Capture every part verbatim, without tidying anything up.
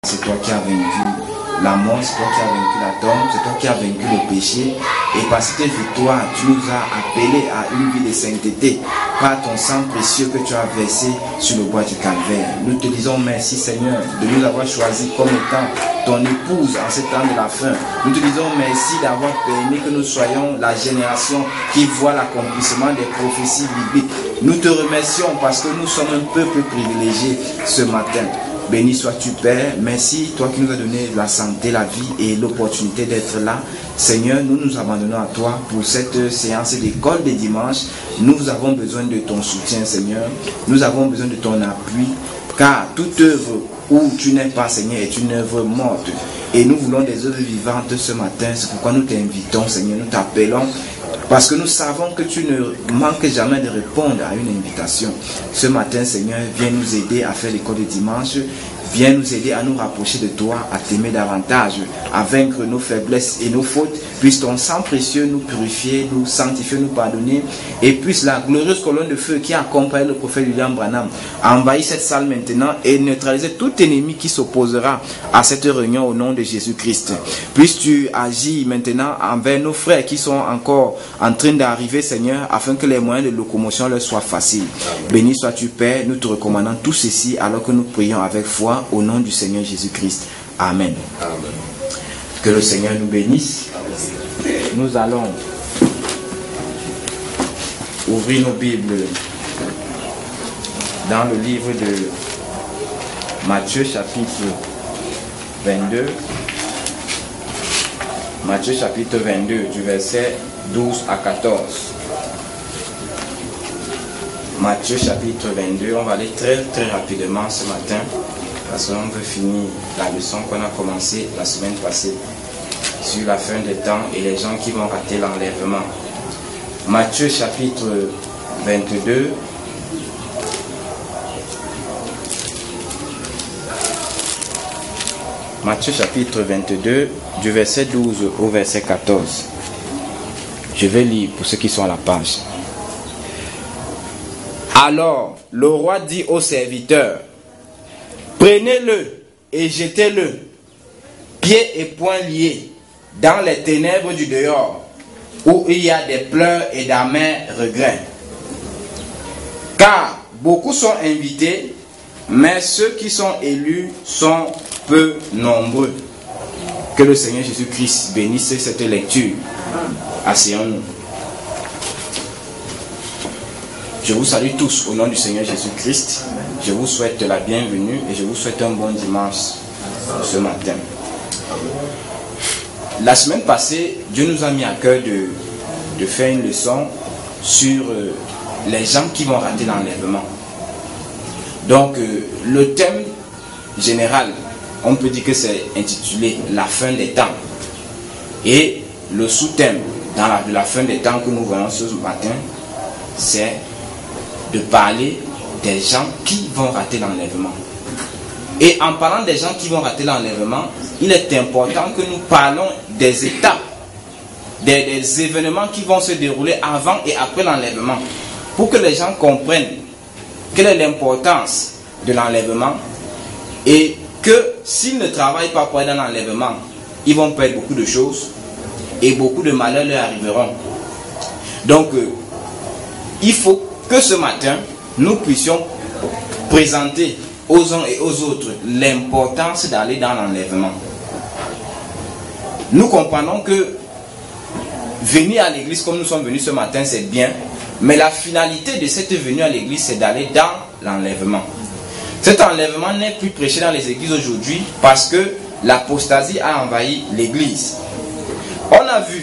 C'est toi qui as vaincu la mort, c'est toi qui as vaincu la tombe, c'est toi qui as vaincu le péché. Et par cette victoire, tu nous as appelés à une vie de sainteté par ton sang précieux que tu as versé sur le bois du calvaire. Nous te disons merci Seigneur de nous avoir choisis comme étant ton épouse en ce temps de la fin. Nous te disons merci d'avoir permis que nous soyons la génération qui voit l'accomplissement des prophéties bibliques. Nous te remercions parce que nous sommes un peuple privilégié ce matin. Béni sois-tu Père, merci toi qui nous as donné la santé, la vie et l'opportunité d'être là. Seigneur, nous nous abandonnons à toi pour cette séance d'école de dimanche. Nous avons besoin de ton soutien Seigneur, nous avons besoin de ton appui, car toute œuvre où tu n'es pas Seigneur est une œuvre morte. Et nous voulons des œuvres vivantes ce matin, c'est pourquoi nous t'invitons Seigneur, nous t'appelons. Parce que nous savons que tu ne manques jamais de répondre à une invitation. Ce matin, Seigneur, viens nous aider à faire l'école de dimanche. Viens nous aider à nous rapprocher de toi, à t'aimer davantage, à vaincre nos faiblesses et nos fautes. Puisse ton sang précieux nous purifier, nous sanctifier, nous pardonner. Et puisse la glorieuse colonne de feu qui accompagne le prophète William Branham envahir cette salle maintenant et neutraliser tout ennemi qui s'opposera à cette réunion au nom de Jésus-Christ. Puisses-tu agir maintenant envers nos frères qui sont encore en train d'arriver, Seigneur, afin que les moyens de locomotion leur soient faciles. Béni sois-tu, Père. Nous te recommandons tout ceci alors que nous prions avec foi au nom du Seigneur Jésus-Christ. Amen. Amen. Que le Seigneur nous bénisse. Amen. Nous allons ouvrir nos Bibles dans le livre de Matthieu chapitre vingt-deux. Matthieu chapitre vingt-deux du verset douze à quatorze. Matthieu chapitre vingt-deux, on va aller très très rapidement ce matin parce qu'on veut finir la leçon qu'on a commencée la semaine passée sur la fin des temps et les gens qui vont rater l'enlèvement. Matthieu chapitre vingt-deux, Matthieu chapitre vingt-deux du verset douze au verset quatorze. Je vais lire pour ceux qui sont à la page. Alors le roi dit aux serviteurs, prenez-le et jetez-le, pieds et poings liés, dans les ténèbres du dehors, où il y a des pleurs et d'amers regrets. Car beaucoup sont invités, mais ceux qui sont élus sont peu nombreux. Que le Seigneur Jésus-Christ bénisse cette lecture. Asseyons-nous. Je vous salue tous au nom du Seigneur Jésus-Christ. Je vous souhaite la bienvenue et je vous souhaite un bon dimanche ce matin. La semaine passée, Dieu nous a mis à cœur de, de faire une leçon sur euh, les gens qui vont rater l'enlèvement. Donc, euh, le thème général, on peut dire que c'est intitulé « La fin des temps ». Et le sous-thème dans la, de la fin des temps que nous voyons ce matin, c'est de parler des gens qui vont rater l'enlèvement. Et en parlant des gens qui vont rater l'enlèvement, il est important que nous parlons des étapes, des, des événements qui vont se dérouler avant et après l'enlèvement, pour que les gens comprennent quelle est l'importance de l'enlèvement et que s'ils ne travaillent pas pour être dans l'enlèvement, ils vont perdre beaucoup de choses et beaucoup de malheurs leur arriveront. Donc, euh, il faut que ce matin, nous puissions présenter aux uns et aux autres l'importance d'aller dans l'enlèvement. Nous comprenons que venir à l'église comme nous sommes venus ce matin, c'est bien, mais la finalité de cette venue à l'église, c'est d'aller dans l'enlèvement. Cet enlèvement n'est plus prêché dans les églises aujourd'hui parce que l'apostasie a envahi l'église. On a vu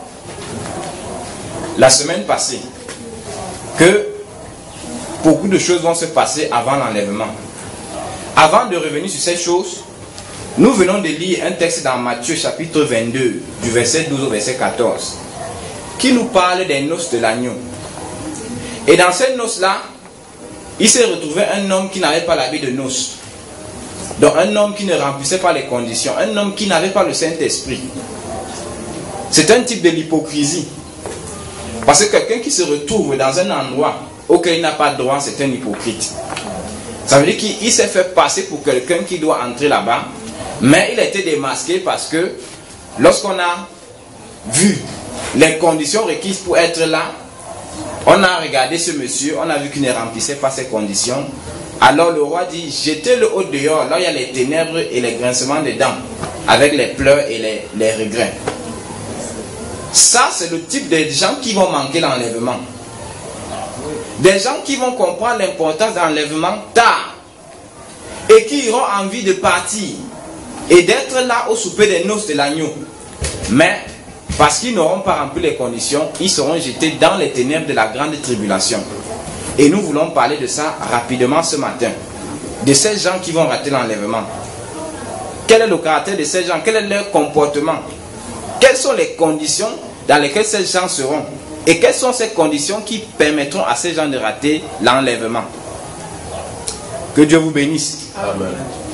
la semaine passée que beaucoup de choses vont se passer avant l'enlèvement. Avant de revenir sur ces choses, nous venons de lire un texte dans Matthieu chapitre vingt-deux, du verset douze au verset quatorze, qui nous parle des noces de l'agneau. Et dans ces noces-là, il s'est retrouvé un homme qui n'avait pas l'habit de noces. Donc un homme qui ne remplissait pas les conditions, un homme qui n'avait pas le Saint-Esprit. C'est un type de l'hypocrisie. Parce que quelqu'un qui se retrouve dans un endroit auquel il n'a pas de droit, c'est un hypocrite. Ça veut dire qu'il s'est fait passer pour quelqu'un qui doit entrer là-bas, Mais il a été démasqué parce que lorsqu'on a vu les conditions requises pour être là, on a regardé ce monsieur, on a vu qu'il ne remplissait pas ces conditions. Alors le roi dit, jetez-le au dehors, là il y a les ténèbres et les grincements des dents, avec les pleurs et les, les regrets. Ça, c'est le type de gens qui vont manquer l'enlèvement. Des gens qui vont comprendre l'importance de l'enlèvement tard et qui auront envie de partir et d'être là au souper des noces de l'agneau. Mais parce qu'ils n'auront pas rempli les conditions, ils seront jetés dans les ténèbres de la grande tribulation. Et nous voulons parler de ça rapidement ce matin. De ces gens qui vont rater l'enlèvement. Quel est le caractère de ces gens? Quel est leur comportement? Quelles sont les conditions dans lesquelles ces gens seront? Et quelles sont ces conditions qui permettront à ces gens de rater l'enlèvement? Que Dieu vous bénisse. Amen.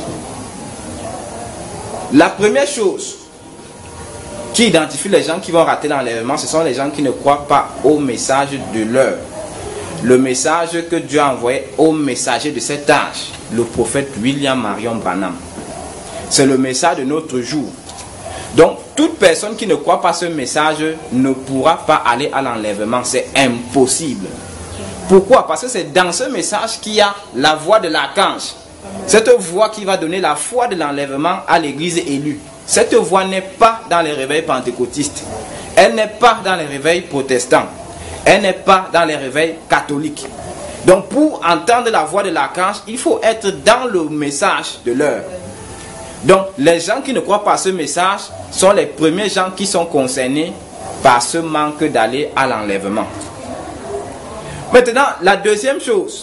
La première chose qui identifie les gens qui vont rater l'enlèvement, ce sont les gens qui ne croient pas au message de l'heure. Le message que Dieu a envoyé au messager de cet âge, le prophète William Marion Branham. C'est le message de notre jour. Donc, toute personne qui ne croit pas ce message ne pourra pas aller à l'enlèvement. C'est impossible. Pourquoi? Parce que c'est dans ce message qu'il y a la voix de l'archange. Cette voix qui va donner la foi de l'enlèvement à l'église élue. Cette voix n'est pas dans les réveils pentecôtistes. Elle n'est pas dans les réveils protestants. Elle n'est pas dans les réveils catholiques. Donc pour entendre la voix de l'archange, il faut être dans le message de l'heure. Donc les gens qui ne croient pas à ce message sont les premiers gens qui sont concernés par ce manque d'aller à l'enlèvement. Maintenant, la deuxième chose,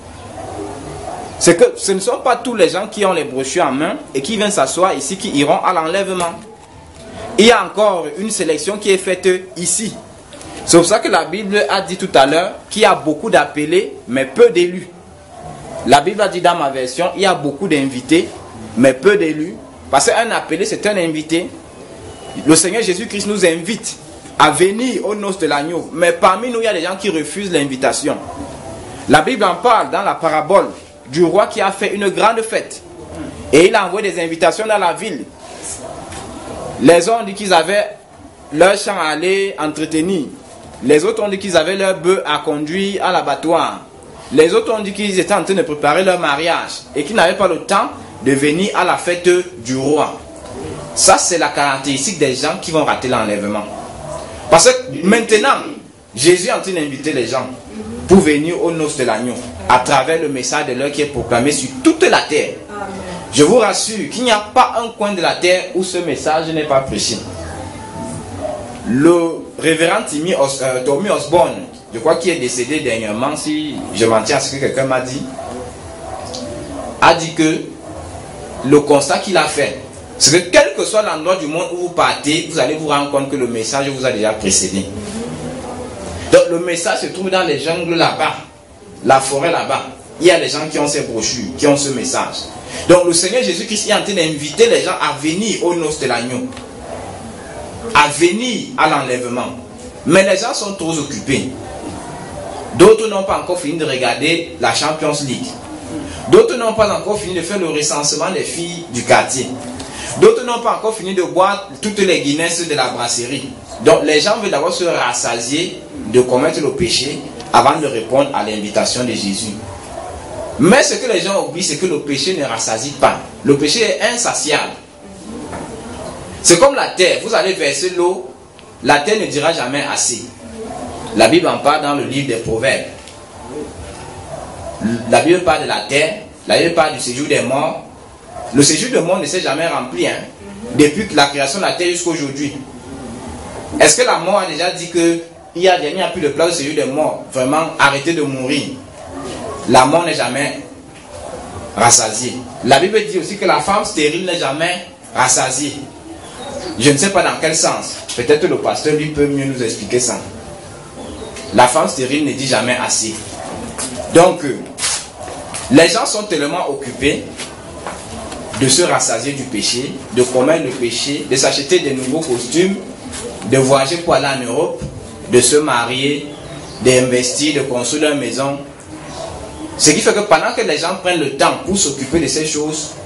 c'est que ce ne sont pas tous les gens qui ont les brochures en main et qui viennent s'asseoir ici qui iront à l'enlèvement. Il y a encore une sélection qui est faite ici. C'est pour ça que la Bible a dit tout à l'heure qu'il y a beaucoup d'appelés, mais peu d'élus. La Bible a dit dans ma version, il y a beaucoup d'invités, mais peu d'élus. Parce qu'un appelé, c'est un invité. Le Seigneur Jésus-Christ nous invite à venir aux noces de l'agneau. Mais parmi nous, il y a des gens qui refusent l'invitation. La Bible en parle dans la parabole du roi qui a fait une grande fête. Et il a envoyé des invitations dans la ville. Les uns ont dit qu'ils avaient leur champ à aller entretenir. Les autres ont dit qu'ils avaient leur bœuf à conduire à l'abattoir. Les autres ont dit qu'ils étaient en train de préparer leur mariage et qu'ils n'avaient pas le temps de venir à la fête du roi. Ça, c'est la caractéristique des gens qui vont rater l'enlèvement. Parce que maintenant, Jésus est en train d'inviter les gens pour venir aux noces de l'agneau à travers le message de l'heure qui est proclamé sur toute la terre. Je vous rassure qu'il n'y a pas un coin de la terre où ce message n'est pas prêché. Le révérend Timmy Os, euh, Tommy Osborne, je crois qu'il est décédé dernièrement, si je m'en tiens à ce que quelqu'un m'a dit, a dit que le constat qu'il a fait, c'est que quel que soit l'endroit du monde où vous partez, vous allez vous rendre compte que le message vous a déjà précédé. Donc le message se trouve dans les jungles là-bas, la forêt là-bas. Il y a des gens qui ont ces brochures, qui ont ce message. Donc le Seigneur Jésus-Christ est en train d'inviter les gens à venir aux noces de l'agneau, à venir à l'enlèvement. Mais les gens sont trop occupés. D'autres n'ont pas encore fini de regarder la Champions League. D'autres n'ont pas encore fini de faire le recensement des filles du quartier. D'autres n'ont pas encore fini de boire toutes les Guinness de la brasserie. Donc les gens veulent d'abord se rassasier de commettre le péché avant de répondre à l'invitation de Jésus. Mais ce que les gens oublient, c'est que le péché ne rassasie pas. Le péché est insatiable. C'est comme la terre. Vous allez verser l'eau, la terre ne dira jamais assez. La Bible en parle dans le livre des Proverbes. La Bible parle de la terre, la Bible parle du séjour des morts. Le séjour des morts ne s'est jamais rempli, hein, depuis la création de la terre jusqu'à aujourd'hui. Est-ce que la mort a déjà dit que il n'y a, a plus de place au séjour des morts? Vraiment, arrêtez de mourir. La mort n'est jamais rassasiée. La Bible dit aussi que la femme stérile n'est jamais rassasiée. Je ne sais pas dans quel sens. Peut-être le pasteur lui peut mieux nous expliquer ça. La femme stérile ne dit jamais assez. Donc, euh, les gens sont tellement occupés de se rassasier du péché, de commettre le péché, de s'acheter de nouveaux costumes, de voyager pour aller en Europe, de se marier, d'investir, de construire leur maison. Ce qui fait que pendant que les gens prennent le temps pour s'occuper de ces choses,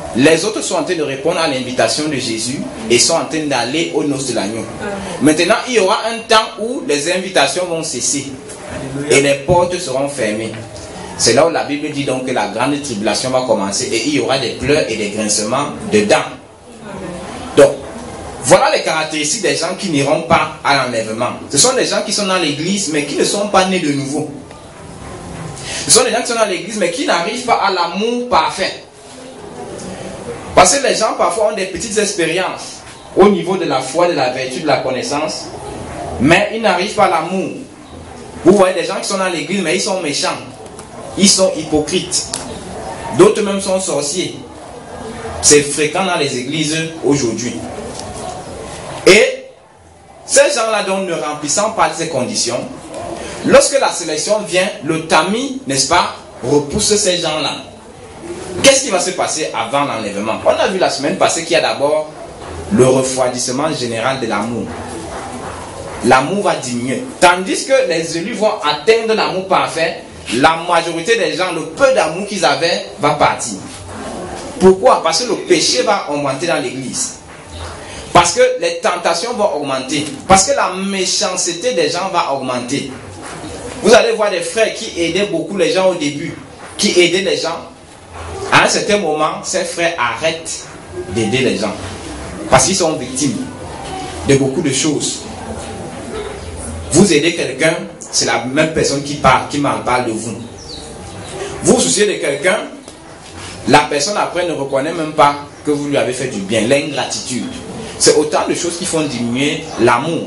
Les autres sont en train de répondre à l'invitation de Jésus et sont en train d'aller aux noces de l'agneau. Maintenant, il y aura un temps où les invitations vont cesser et les portes seront fermées. C'est là où la Bible dit donc que la grande tribulation va commencer et il y aura des pleurs et des grincements de dents. Donc, voilà les caractéristiques des gens qui n'iront pas à l'enlèvement. Ce sont des gens qui sont dans l'église mais qui ne sont pas nés de nouveau. Ce sont des gens qui sont dans l'église mais qui n'arrivent pas à l'amour parfait. Parce que les gens parfois ont des petites expériences au niveau de la foi, de la vertu, de la connaissance, mais ils n'arrivent pas à l'amour. Vous voyez des gens qui sont dans l'église mais ils sont méchants, ils sont hypocrites. D'autres même sont sorciers. C'est fréquent dans les églises aujourd'hui. Et ces gens-là donc ne remplissant pas ces conditions, lorsque la sélection vient, le tamis, n'est-ce pas, repousse ces gens-là. Qu'est-ce qui va se passer avant l'enlèvement? On a vu la semaine passée qu'il y a d'abord le refroidissement général de l'amour. L'amour va diminuer. Tandis que les élus vont atteindre l'amour parfait, la majorité des gens, le peu d'amour qu'ils avaient, va partir. Pourquoi? Parce que le péché va augmenter dans l'église. Parce que les tentations vont augmenter. Parce que la méchanceté des gens va augmenter. Vous allez voir des frères qui aidaient beaucoup les gens au début, qui aidaient les gens. À un certain moment, ces frères arrêtent d'aider les gens. Parce qu'ils sont victimes de beaucoup de choses. Vous aidez quelqu'un, c'est la même personne qui parle, qui m'en parle de vous. Vous vous souciez de quelqu'un, la personne après ne reconnaît même pas que vous lui avez fait du bien, l'ingratitude. C'est autant de choses qui font diminuer l'amour.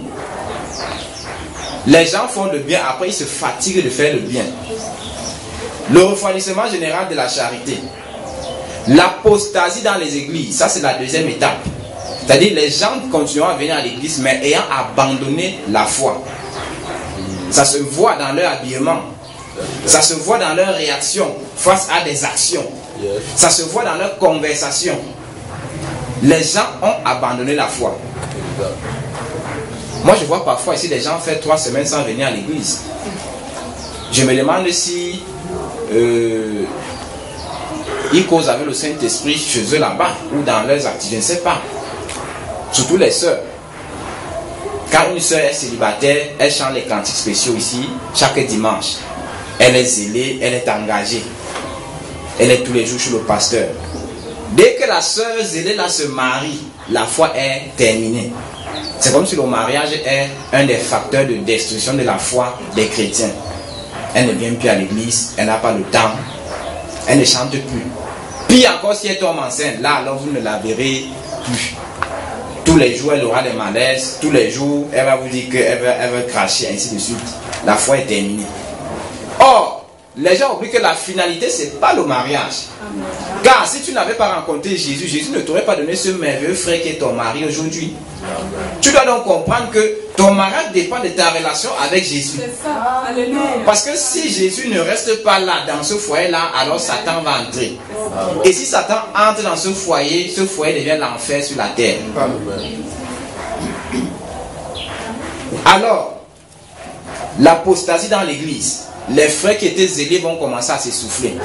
Les gens font le bien, après ils se fatiguent de faire le bien. Le refroidissement général de la charité. L'apostasie dans les églises, ça c'est la deuxième étape. C'est-à-dire les gens continuent à venir à l'église mais ayant abandonné la foi. Ça se voit dans leur habillement. Ça se voit dans leur réaction face à des actions. Ça se voit dans leur conversation. Les gens ont abandonné la foi. Moi je vois parfois ici des gens faire trois semaines sans venir à l'église. Je me demande si euh, ils causent avec le Saint-Esprit chez eux là-bas ou dans leurs activités, je ne sais pas. Surtout les sœurs. Quand une sœur est célibataire, elle chante les cantiques spéciaux ici chaque dimanche. Elle est zélée, elle est engagée. Elle est tous les jours chez le pasteur. Dès que la sœur zélée là se marie, la foi est terminée. C'est comme si le mariage est un des facteurs de destruction de la foi des chrétiens. Elle ne vient plus à l'église, elle n'a pas le temps, elle ne chante plus. Puis encore si elle tombe enceinte, là alors vous ne la verrez plus. Tous les jours elle aura des malaises, tous les jours elle va vous dire qu'elle va, elle va cracher, ainsi de suite. La foi est terminée. Or, les gens oublient que la finalité c'est pas le mariage. Car si tu n'avais pas rencontré Jésus, Jésus ne t'aurait pas donné ce merveilleux frère qui est ton mari aujourd'hui. Tu dois donc comprendre que ton mariage dépend de ta relation avec Jésus. C'est ça. Alléluia. Parce que si Jésus ne reste pas là, dans ce foyer-là, alors Satan va entrer. Et si Satan entre dans ce foyer, ce foyer devient l'enfer sur la terre. Alors, l'apostasie dans l'église, les frères qui étaient zélés vont commencer à s'essouffler.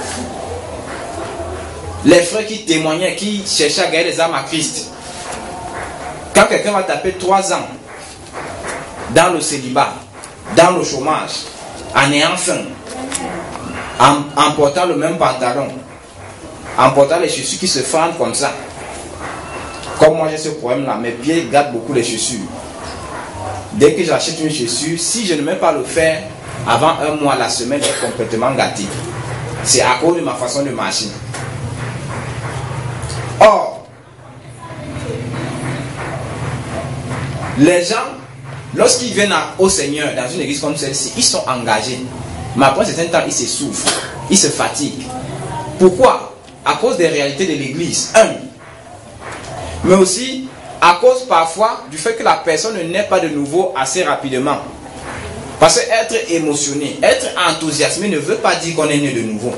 Les frères qui témoignaient, qui cherchaient à gagner les âmes à Christ. Quand quelqu'un va taper trois ans dans le célibat, dans le chômage, en ayant faim, en, en portant le même pantalon, en portant les chaussures qui se fendent comme ça. Comme moi j'ai ce problème-là, mes pieds gâtent beaucoup les chaussures. Dès que j'achète une chaussure, si je ne mets pas le fer, avant un mois, la semaine est complètement gâtée. C'est à cause de ma façon de marcher. Or, les gens, lorsqu'ils viennent au Seigneur dans une église comme celle-ci, ils sont engagés. Mais après un certain temps, ils s'essoufflent, ils se fatiguent. Pourquoi? À cause des réalités de l'église. Un. Mais aussi à cause parfois du fait que la personne ne naît pas de nouveau assez rapidement. Parce que être émotionné, être enthousiasmé ne veut pas dire qu'on est né de nouveau.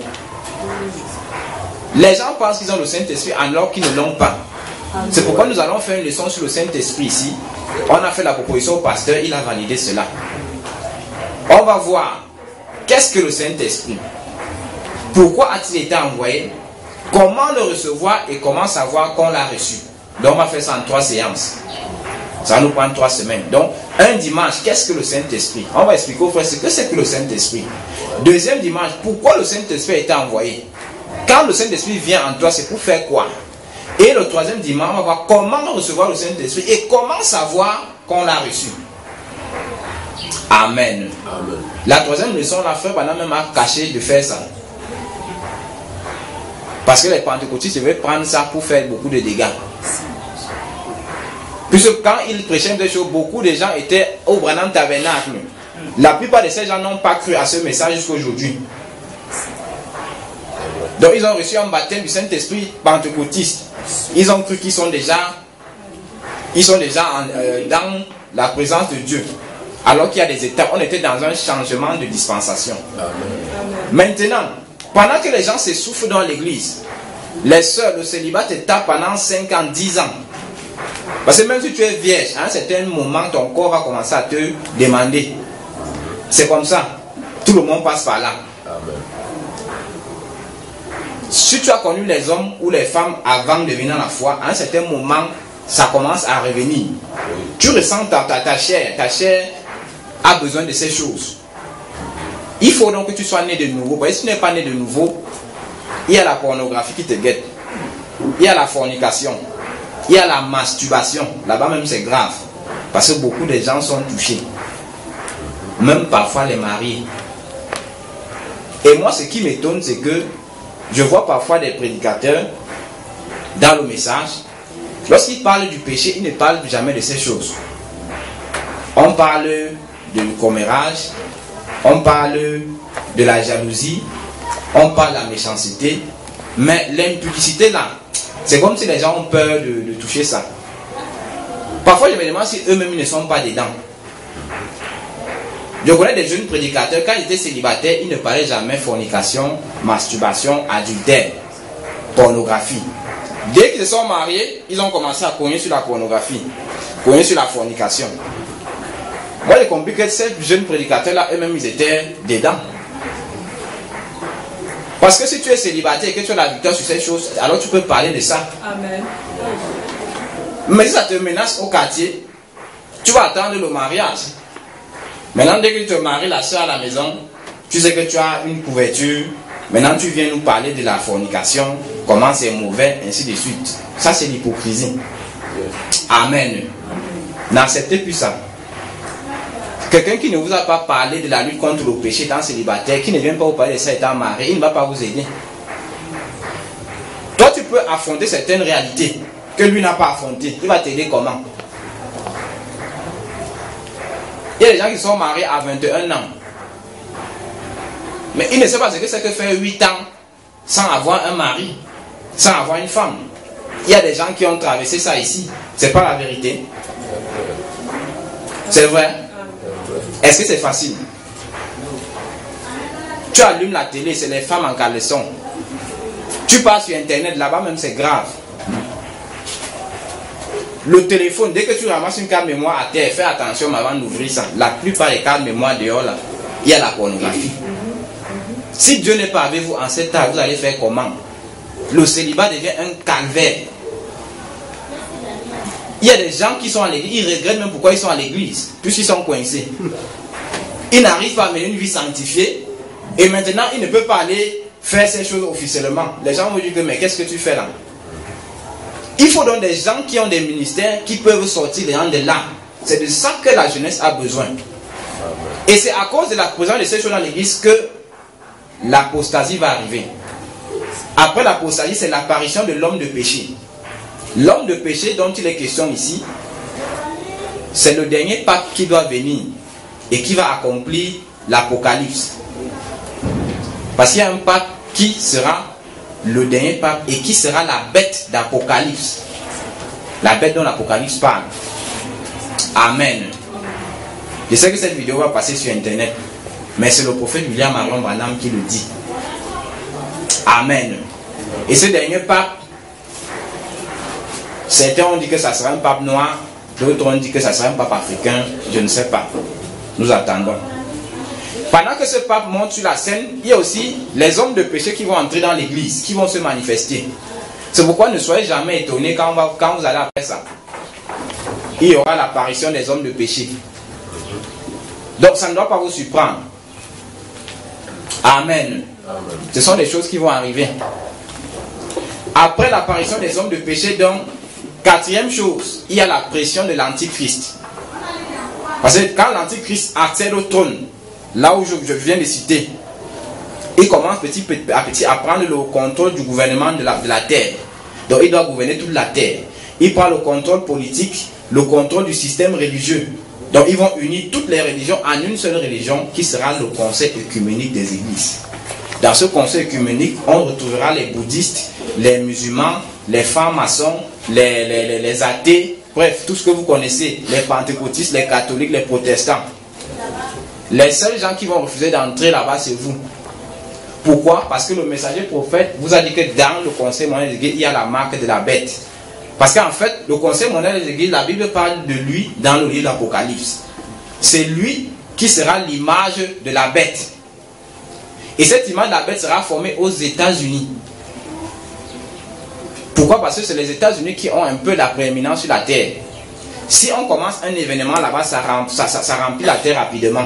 Les gens pensent qu'ils ont le Saint-Esprit alors qu'ils ne l'ont pas. C'est pourquoi nous allons faire une leçon sur le Saint-Esprit ici. On a fait la proposition au pasteur, il a validé cela. On va voir qu'est-ce que le Saint-Esprit. Pourquoi a-t-il été envoyé? Comment le recevoir et comment savoir qu'on l'a reçu? Donc on va faire ça en trois séances. Ça va nous prendre trois semaines. Donc, un dimanche, qu'est-ce que le Saint-Esprit? On va expliquer aux frères ce que c'est que le Saint-Esprit. Deuxième dimanche, pourquoi le Saint-Esprit a été envoyé? Quand le Saint-Esprit vient en toi, c'est pour faire quoi? Et le troisième dimanche, on va voir comment recevoir le Saint-Esprit et comment savoir qu'on l'a reçu. Amen. Amen. La troisième leçon, la frère pendant même a caché de faire ça. Parce que les pentecôtistes veulent prendre ça pour faire beaucoup de dégâts. Puisque quand ils prêchaient des choses, beaucoup de gens étaient au Branham Tabernacle. La plupart de ces gens n'ont pas cru à ce message jusqu'à aujourd'hui. Donc ils ont reçu un baptême du Saint-Esprit pentecôtiste. Ils ont cru qu'ils sont déjà, ils sont déjà en, euh, dans la présence de Dieu. Alors qu'il y a des étapes, on était dans un changement de dispensation. Amen. Maintenant, pendant que les gens s'essoufflent dans l'église, les sœurs, le célibat te tape pendant cinq ans, dix ans. Parce que même si tu es vierge, à un certain moment, ton corps va commencer à te demander. C'est comme ça. Tout le monde passe par là. Amen. Si tu as connu les hommes ou les femmes avant de venir à la foi, à un certain moment, ça commence à revenir. Oui. Tu ressens ta, ta, ta chair. Ta chair a besoin de ces choses. Il faut donc que tu sois né de nouveau. Parce que si tu n'es pas né de nouveau, il y a la pornographie qui te guette. Il y a la fornication. Il y a la masturbation. Là-bas même c'est grave. Parce que beaucoup de gens sont touchés. Même parfois les mariés. Et moi ce qui m'étonne c'est que je vois parfois des prédicateurs dans le message. Lorsqu'ils parlent du péché, ils ne parlent jamais de ces choses. On parle de commérage. On parle de la jalousie. On parle de la méchanceté. Mais l'impudicité là, c'est comme si les gens ont peur de, de toucher ça. Parfois, je me demande si eux-mêmes ne sont pas dedans. Je connais des jeunes prédicateurs, quand ils étaient célibataires, ils ne parlaient jamais fornication, masturbation, adultère, pornographie. Dès qu'ils se sont mariés, ils ont commencé à cogner sur la pornographie, cogner sur la fornication. Moi, j'ai compris que ces jeunes prédicateurs-là, eux-mêmes, ils étaient dedans. Parce que si tu es célibataire et que tu as la victoire sur ces choses, alors tu peux parler de ça. Amen. Mais si ça te menace au quartier, tu vas attendre le mariage. Maintenant, dès que tu te maries la soeur à la maison, tu sais que tu as une couverture. Maintenant, tu viens nous parler de la fornication, comment c'est mauvais, ainsi de suite. Ça, c'est l'hypocrisie. Amen. N'acceptez plus ça. Quelqu'un qui ne vous a pas parlé de la lutte contre le péché étant célibataire, qui ne vient pas vous parler de ça étant marié, il ne va pas vous aider. Toi, tu peux affronter certaines réalités que lui n'a pas affrontées. Il va t'aider comment? Il y a des gens qui sont mariés à vingt et un ans. Mais ils ne savent pas ce que c'est que faire huit ans sans avoir un mari, sans avoir une femme. Il y a des gens qui ont traversé ça ici. C'est pas la vérité. C'est vrai. Est-ce que c'est facile? Tu allumes la télé, c'est les femmes en caleçon. Tu pars sur internet, là-bas même c'est grave. Le téléphone, dès que tu ramasses une carte mémoire à terre, fais attention avant d'ouvrir ça. La plupart des cartes mémoire dehors là, il y a la pornographie. Si Dieu n'est pas avec vous en cet âge, vous allez faire comment? Le célibat devient un calvaire. Il y a des gens qui sont à l'église, ils regrettent même pourquoi ils sont à l'église, puisqu'ils sont coincés. Ils n'arrivent pas à mener une vie sanctifiée, et maintenant ils ne peuvent pas aller faire ces choses officiellement. Les gens vont dire que mais qu'est-ce que tu fais là? Il faut donc des gens qui ont des ministères qui peuvent sortir les gens de là. C'est de ça que la jeunesse a besoin. Et c'est à cause de la présence de ces choses dans l'église que l'apostasie va arriver. Après l'apostasie, c'est l'apparition de l'homme de péché. L'homme de péché dont il est question ici, c'est le dernier pape qui doit venir et qui va accomplir l'apocalypse. Parce qu'il y a un pape qui sera le dernier pape et qui sera la bête d'Apocalypse. La bête dont l'Apocalypse parle. Amen. Je sais que cette vidéo va passer sur internet, mais c'est le prophète William Marion Branham qui le dit. Amen. Et ce dernier pape, certains ont dit que ça sera un pape noir, d'autres ont dit que ça sera un pape africain, je ne sais pas. Nous attendons. Pendant que ce pape monte sur la scène, il y a aussi les hommes de péché qui vont entrer dans l'église, qui vont se manifester. C'est pourquoi ne soyez jamais étonnés quand, va, quand vous allez après ça. Il y aura l'apparition des hommes de péché. Donc ça ne doit pas vous surprendre. Amen. Amen. Ce sont des choses qui vont arriver. Après l'apparition des hommes de péché, donc, quatrième chose, il y a la pression de l'antichrist. Parce que quand l'antichrist accède au trône, là où je, je viens de citer, il commence petit à petit à prendre le contrôle du gouvernement de la, de la terre. Donc il doit gouverner toute la terre. Il prend le contrôle politique, le contrôle du système religieux. Donc ils vont unir toutes les religions en une seule religion qui sera le conseil œcuménique des églises. Dans ce conseil œcuménique, on retrouvera les bouddhistes, les musulmans, les francs-maçons, les, les, les, les athées, bref, tout ce que vous connaissez, les pentecôtistes, les catholiques, les protestants. Les seuls gens qui vont refuser d'entrer là-bas, c'est vous. Pourquoi? Parce que le messager prophète vous a dit que dans le conseil mondial des églises, il y a la marque de la bête. Parce qu'en fait, le conseil mondial des églises, la Bible parle de lui dans le livre d'Apocalypse. C'est lui qui sera l'image de la bête. Et cette image de la bête sera formée aux États-Unis. Pourquoi? Parce que c'est les États-Unis qui ont un peu la prééminence sur la terre. Si on commence un événement là-bas, ça, ça, ça, ça remplit la terre rapidement.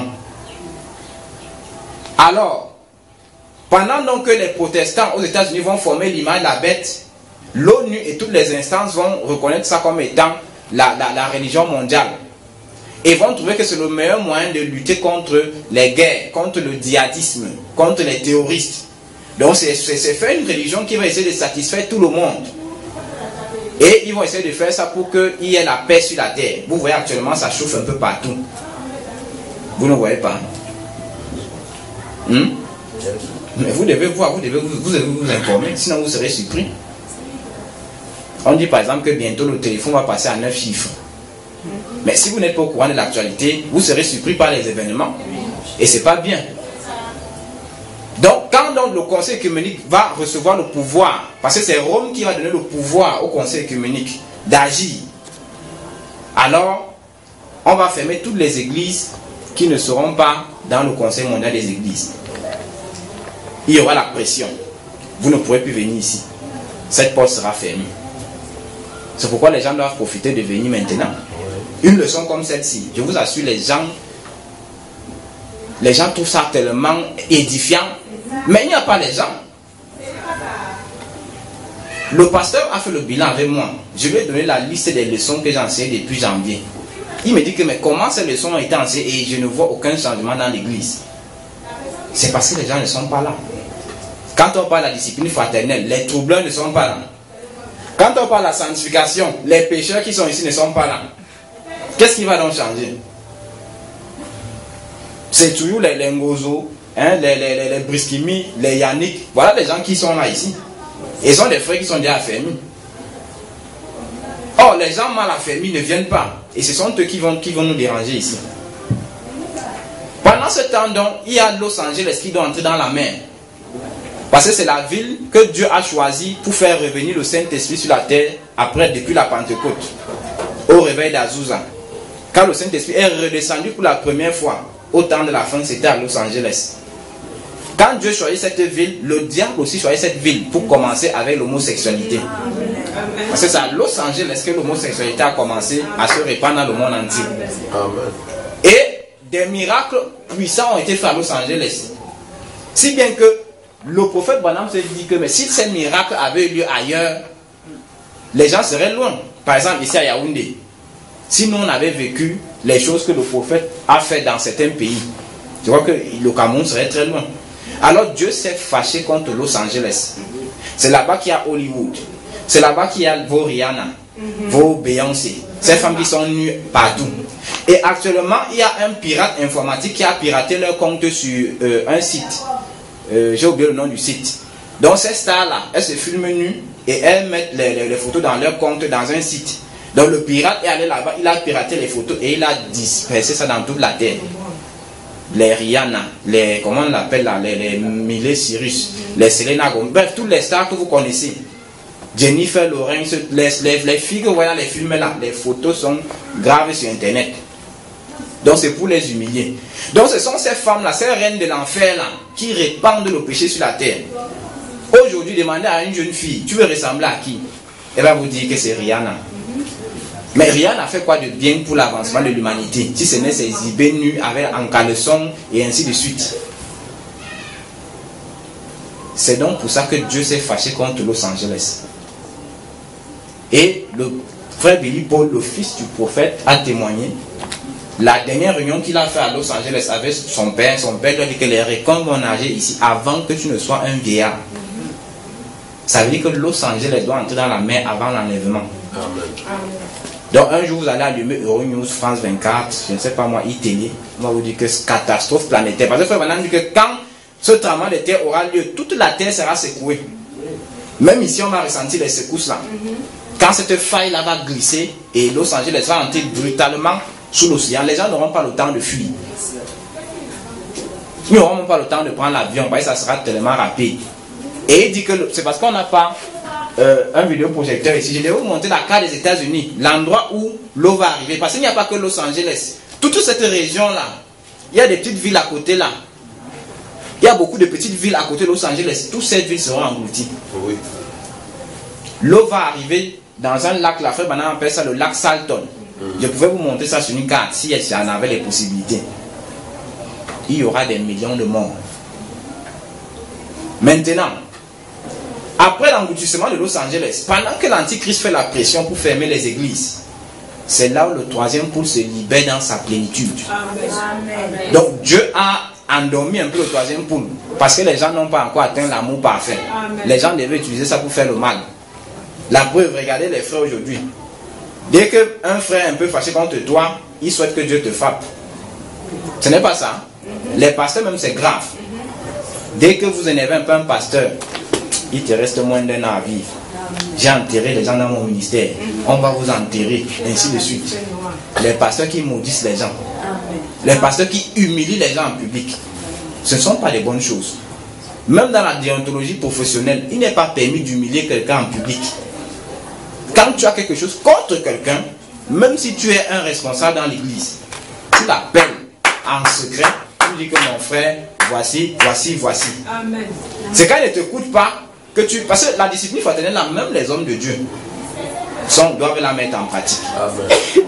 Alors, pendant donc que les protestants aux États-Unis vont former l'image de la bête, l'ONU et toutes les instances vont reconnaître ça comme étant la, la, la religion mondiale. Et vont trouver que c'est le meilleur moyen de lutter contre les guerres, contre le djihadisme, contre les terroristes. Donc c'est faire une religion qui va essayer de satisfaire tout le monde. Et ils vont essayer de faire ça pour qu'il y ait la paix sur la terre. Vous voyez actuellement, ça chauffe un peu partout. Vous ne voyez pas? Hmm? Mais vous devez voir, vous devez vous, vous, devez vous informer, sinon vous serez surpris. On dit par exemple que bientôt le téléphone va passer à neuf chiffres. Mais si vous n'êtes pas au courant de l'actualité, vous serez surpris par les événements. Et c'est pas bien. Donc quand donc le conseil œcuménique va recevoir le pouvoir, parce que c'est Rome qui va donner le pouvoir au conseil œcuménique d'agir, alors on va fermer toutes les églises qui ne seront pas dans le conseil mondial des églises. Il y aura la pression. Vous ne pourrez plus venir ici. Cette porte sera fermée. C'est pourquoi les gens doivent profiter de venir maintenant. Une leçon comme celle-ci, je vous assure, les gens, les gens trouvent ça tellement édifiant, mais il n'y a pas les gens. Le pasteur a fait le bilan avec moi. Je lui ai donné la liste des leçons que j'ai enseignées depuis janvier. Il me dit que mais comment ces leçons ont été enseignées et je ne vois aucun changement dans l'église. C'est parce que les gens ne sont pas là. Quand on parle de la discipline fraternelle, les troubleurs ne sont pas là. Quand on parle de la sanctification, les pécheurs qui sont ici ne sont pas là. Qu'est-ce qui va donc changer? C'est toujours les, les Ngozo, hein, les, les, les, les Briskimi, les Yannick. Voilà les gens qui sont là ici. Et ils sont des frères qui sont déjà affermis. Or, les gens mal affermis ne viennent pas. Et ce sont eux qui vont, qui vont nous déranger ici. Pendant ce temps, donc, il y a Los Angeles qui doit entrer dans la mer. Parce que c'est la ville que Dieu a choisie pour faire revenir le Saint-Esprit sur la terre après, depuis la Pentecôte, au réveil d'Azusa. Quand le Saint-Esprit est redescendu pour la première fois, au temps de la fin, c'était à Los Angeles. Quand Dieu choisit cette ville, le diable aussi choisit cette ville pour commencer avec l'homosexualité. Parce que c'est à Los Angeles que l'homosexualité a commencé à se répandre dans le monde entier. Et des miracles puissants ont été faits à Los Angeles. Si bien que le prophète Branham se dit que mais si ces miracles avaient eu lieu ailleurs, les gens seraient loin. Par exemple, ici à Yaoundé. Si nous on avait vécu les choses que le prophète a fait dans certains pays, je crois que le Cameroun serait très loin. Alors Dieu s'est fâché contre Los Angeles. C'est là-bas qu'il y a Hollywood. C'est là-bas qu'il y a vos Rihanna, vos Beyoncé. Ces femmes qui sont nues partout. Et actuellement, il y a un pirate informatique qui a piraté leur compte sur euh, un site. Euh, J'ai oublié le nom du site. Donc ces stars-là, elles se filment nues et elles mettent les, les, les photos dans leur compte dans un site. Donc le pirate est allé là-bas, il a piraté les photos et il a dispersé ça dans toute la terre. Les Rihanna, les, comment on l'appelle là, les, les Miley Cyrus, les Selena Gomez, bref, toutes les stars que vous connaissez. Jennifer Lawrence, les, les, les filles que vous voyez les films là, les photos sont graves sur internet. Donc c'est pour les humilier. Donc ce sont ces femmes-là, ces reines de l'enfer-là, qui répandent le péché sur la terre. Aujourd'hui, demandez à une jeune fille, tu veux ressembler à qui? Elle va vous dire que c'est Rihanna. Mais Rihanna fait quoi de bien pour l'avancement de l'humanité? Si ce n'est s'exhiber nu avec en caleçon et ainsi de suite. C'est donc pour ça que Dieu s'est fâché contre Los Angeles. Et le frère Billy Paul, le fils du prophète, a témoigné. La dernière réunion qu'il a fait à Los Angeles avec son père, son père lui a dit que les récoltes vont nager ici avant que tu ne sois un vieillard. Ça veut dire que Los Angeles doit entrer dans la mer avant l'enlèvement. Donc un jour vous allez allumer Euronews, France vingt-quatre, je ne sais pas moi, I T L, on va vous dire que c'est catastrophe planétaire. Parce que frère Branham dit que quand ce tremblement de terre aura lieu, toute la terre sera secouée. Même ici on va ressentir les secousses là. Quand cette faille là va glisser et Los Angeles va entrer brutalement sous l'océan, les gens n'auront pas le temps de fuir. Ils n'auront même pas le temps de prendre l'avion, parce que ça sera tellement rapide. Et il dit que c'est parce qu'on n'a pas euh, un vidéoprojecteur ici. Je vais vous montrer la carte des États-Unis, l'endroit où l'eau va arriver. Parce qu'il n'y a pas que Los Angeles. Toute cette région-là, il y a des petites villes à côté là. Il y a beaucoup de petites villes à côté de Los Angeles. Toutes ces villes seront englouties. Oui. L'eau va arriver dans un lac, la frère Branham appelle ça le lac Salton. Mmh. Je pouvais vous montrer ça sur une carte si j'en avais les possibilités. Il y aura des millions de morts. Maintenant, après l'engloutissement de Los Angeles, pendant que l'Antichrist fait la pression pour fermer les églises, c'est là où le troisième pôle se libère dans sa plénitude. Amen. Donc Dieu a endormi un peu le troisième pôle parce que les gens n'ont pas encore atteint l'amour parfait. Amen. Les gens devaient utiliser ça pour faire le mal. La preuve, regardez les frères aujourd'hui. Dès qu'un frère est un peu fâché contre toi, il souhaite que Dieu te frappe. Ce n'est pas ça. Les pasteurs même c'est grave. Dès que vous énervez un peu un pasteur, il te reste moins d'un an à vivre. J'ai enterré les gens dans mon ministère. On va vous enterrer, ainsi de suite. Les pasteurs qui maudissent les gens. Les pasteurs qui humilient les gens en public. Ce ne sont pas des bonnes choses. Même dans la déontologie professionnelle, il n'est pas permis d'humilier quelqu'un en public. Quand tu as quelque chose contre quelqu'un, même si tu es un responsable dans l'église, tu l'appelles en secret, tu dis que mon frère, voici, voici, voici. Amen. C'est quand il ne t'écoute pas que tu... Parce que la discipline fraternelle, là, même les hommes de Dieu sont, doivent la mettre en pratique. Amen.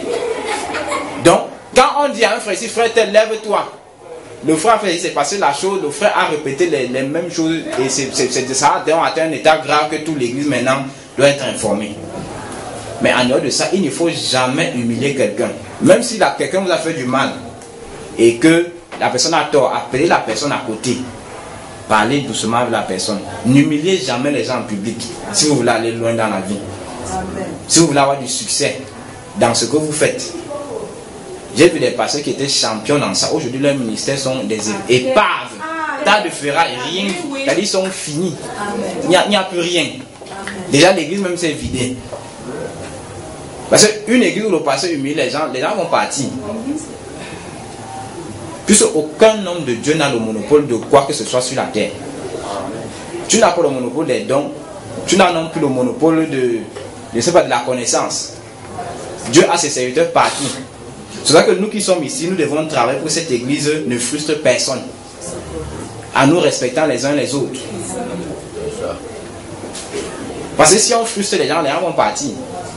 Donc, quand on dit à un frère ici, frère, lève-toi. Le frère a fait, il s'est passé la chose, le frère a répété les, les mêmes choses et c'est, c'est, c'est, ça a atteint un état grave que toute l'église maintenant doit être informée. Mais en dehors de ça, il ne faut jamais humilier quelqu'un. Même si la, quelqu'un vous a fait du mal et que la personne a tort, appelez la personne à côté. Parlez doucement avec la personne. N'humiliez jamais les gens en public si vous voulez aller loin dans la vie. Amen. Si vous voulez avoir du succès dans ce que vous faites. J'ai vu des pasteurs qui étaient champions dans ça. Aujourd'hui, leurs ministères sont des épaves. Tas de ferrailles, rien. C'est-à-dire qu'ils sont finis. Il n'y a, il n'y a plus rien. Déjà, l'église même s'est vidée. Parce qu'une église où le pasteur humilie les gens, les gens vont partir. Puisque aucun homme de Dieu n'a le monopole de quoi que ce soit sur la terre. Tu n'as pas le monopole des dons. Tu n'as non plus le monopole de, je ne sais pas, de la connaissance. Dieu a ses serviteurs partout. C'est pour ça que nous qui sommes ici, nous devons travailler pour que cette église ne frustre personne. En nous respectant les uns les autres. Parce que si on frustre les gens, les gens vont partir.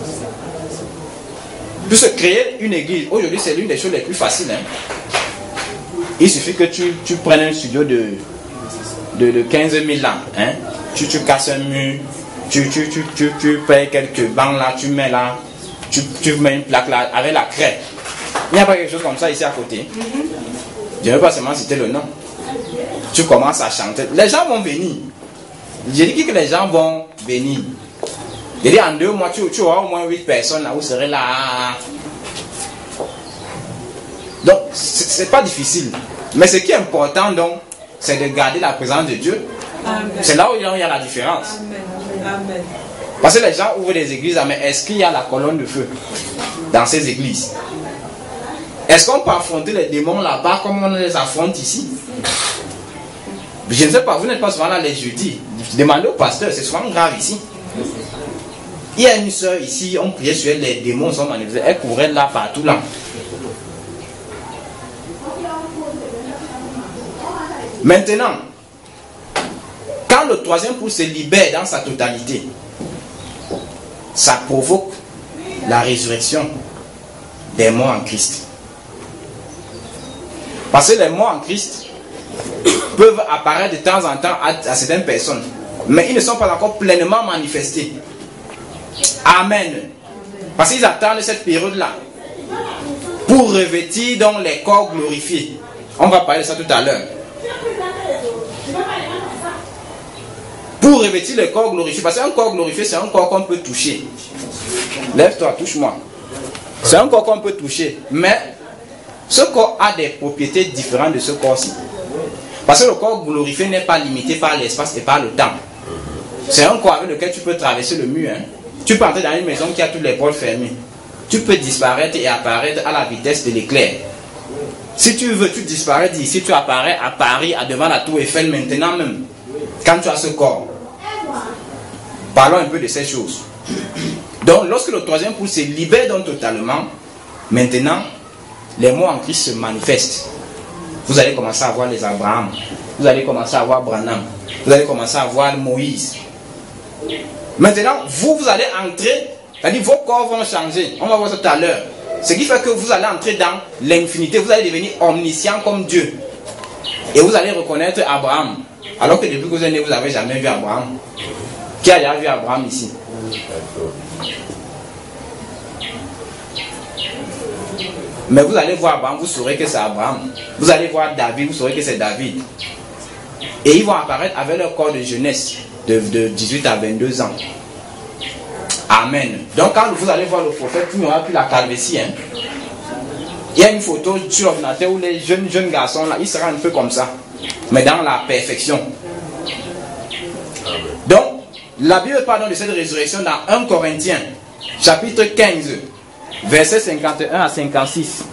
Puisque créer une église, aujourd'hui c'est l'une des choses les plus faciles. Hein. Il suffit que tu, tu prennes un studio de, de, de quinze mille ans. Hein. Tu, tu casses un mur, tu, tu, tu, tu, tu payes quelques bancs là, tu mets là, tu, tu mets une plaque là avec la craie. Il n'y a pas quelque chose comme ça ici à côté. Je ne veux pas seulement citer le nom. Tu commences à chanter. Les gens vont venir. J'ai dit que les gens vont venir. J'ai dit en deux mois, tu, tu auras au moins huit personnes là, vous serez là. Donc, c'est pas difficile. Mais ce qui est important, donc, c'est de garder la présence de Dieu. C'est là où il y a la différence. Amen. Amen. Parce que les gens ouvrent des églises, mais est-ce qu'il y a la colonne de feu dans ces églises? Est-ce qu'on peut affronter les démons là-bas comme on les affronte ici? Je ne sais pas, vous n'êtes pas souvent là les jeudis. Demandez au pasteur, c'est souvent grave ici. Il y a une soeur ici, on priait sur elle, les démons sont manifestés. Elle courait là, partout là. Maintenant, quand le troisième pouls se libère dans sa totalité, ça provoque la résurrection des morts en Christ. Parce que les morts en Christ peuvent apparaître de temps en temps à, à certaines personnes, mais ils ne sont pas encore pleinement manifestés. Amen. Parce qu'ils attendent cette période-là pour revêtir dans les corps glorifiés. On va parler de ça tout à l'heure. Pour revêtir le corps glorifié. Parce qu'un corps glorifié, c'est un corps qu'on peut toucher. Lève-toi, touche-moi. C'est un corps qu'on peut toucher. Mais ce corps a des propriétés différentes de ce corps-ci. Parce que le corps glorifié n'est pas limité par l'espace et par le temps. C'est un corps avec lequel tu peux traverser le mur. Hein. Tu peux entrer dans une maison qui a toutes les portes fermées. Tu peux disparaître et apparaître à la vitesse de l'éclair. Si tu veux, tu disparais d'ici, tu apparais à Paris, à devant la tour Eiffel maintenant même. Quand tu as ce corps. Parlons un peu de ces choses. Donc, lorsque le troisième pouls se libère donc totalement, maintenant, les morts en Christ se manifestent. Vous allez commencer à voir les Abraham. Vous allez commencer à voir Branham. Vous allez commencer à voir Moïse. Maintenant, vous, vous allez entrer, c'est-à-dire vos corps vont changer. On va voir ça tout à l'heure. Ce qui fait que vous allez entrer dans l'infinité. Vous allez devenir omniscient comme Dieu. Et vous allez reconnaître Abraham. Alors que depuis que vous êtes né, vous n'avez jamais vu Abraham. Qui a déjà vu Abraham ici? Mais vous allez voir Abraham, vous saurez que c'est Abraham. Vous allez voir David, vous saurez que c'est David. Et ils vont apparaître avec leur corps de jeunesse, de, de dix-huit à vingt-deux ans. Amen. Donc quand vous allez voir le prophète, il n'y aura plus la calvitie. Hein. Il y a une photo sur l'ordinateur où les jeunes, jeunes garçons, là, ils seront un peu comme ça. Mais dans la perfection. Donc, la Bible parle de cette résurrection dans un Corinthiens, chapitre quinze, versets cinquante et un à cinquante-six.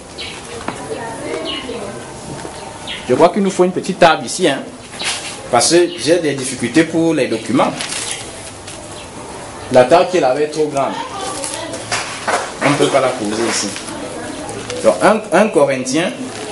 Je crois qu'il nous faut une petite table ici, hein, parce que j'ai des difficultés pour les documents. La table qui est là est trop grande. On ne peut pas la poser ici. Donc, un Corinthiens.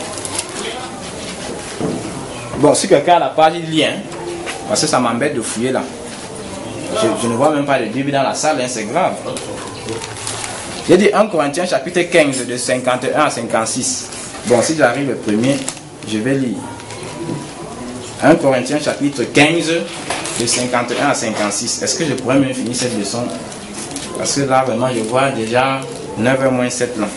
Bon, si quelqu'un a la page, il lit, hein, parce que ça m'embête de fouiller là. Je, je ne vois même pas de Bible dans la salle, hein, c'est grave. J'ai dit un Corinthiens chapitre quinze de cinquante et un à cinquante-six. Bon, si j'arrive le premier, je vais lire. un Corinthiens chapitre quinze de cinquante et un à cinquante-six. Est-ce que je pourrais même finir cette leçon? Parce que là, vraiment, je vois déjà neuf heures moins sept là.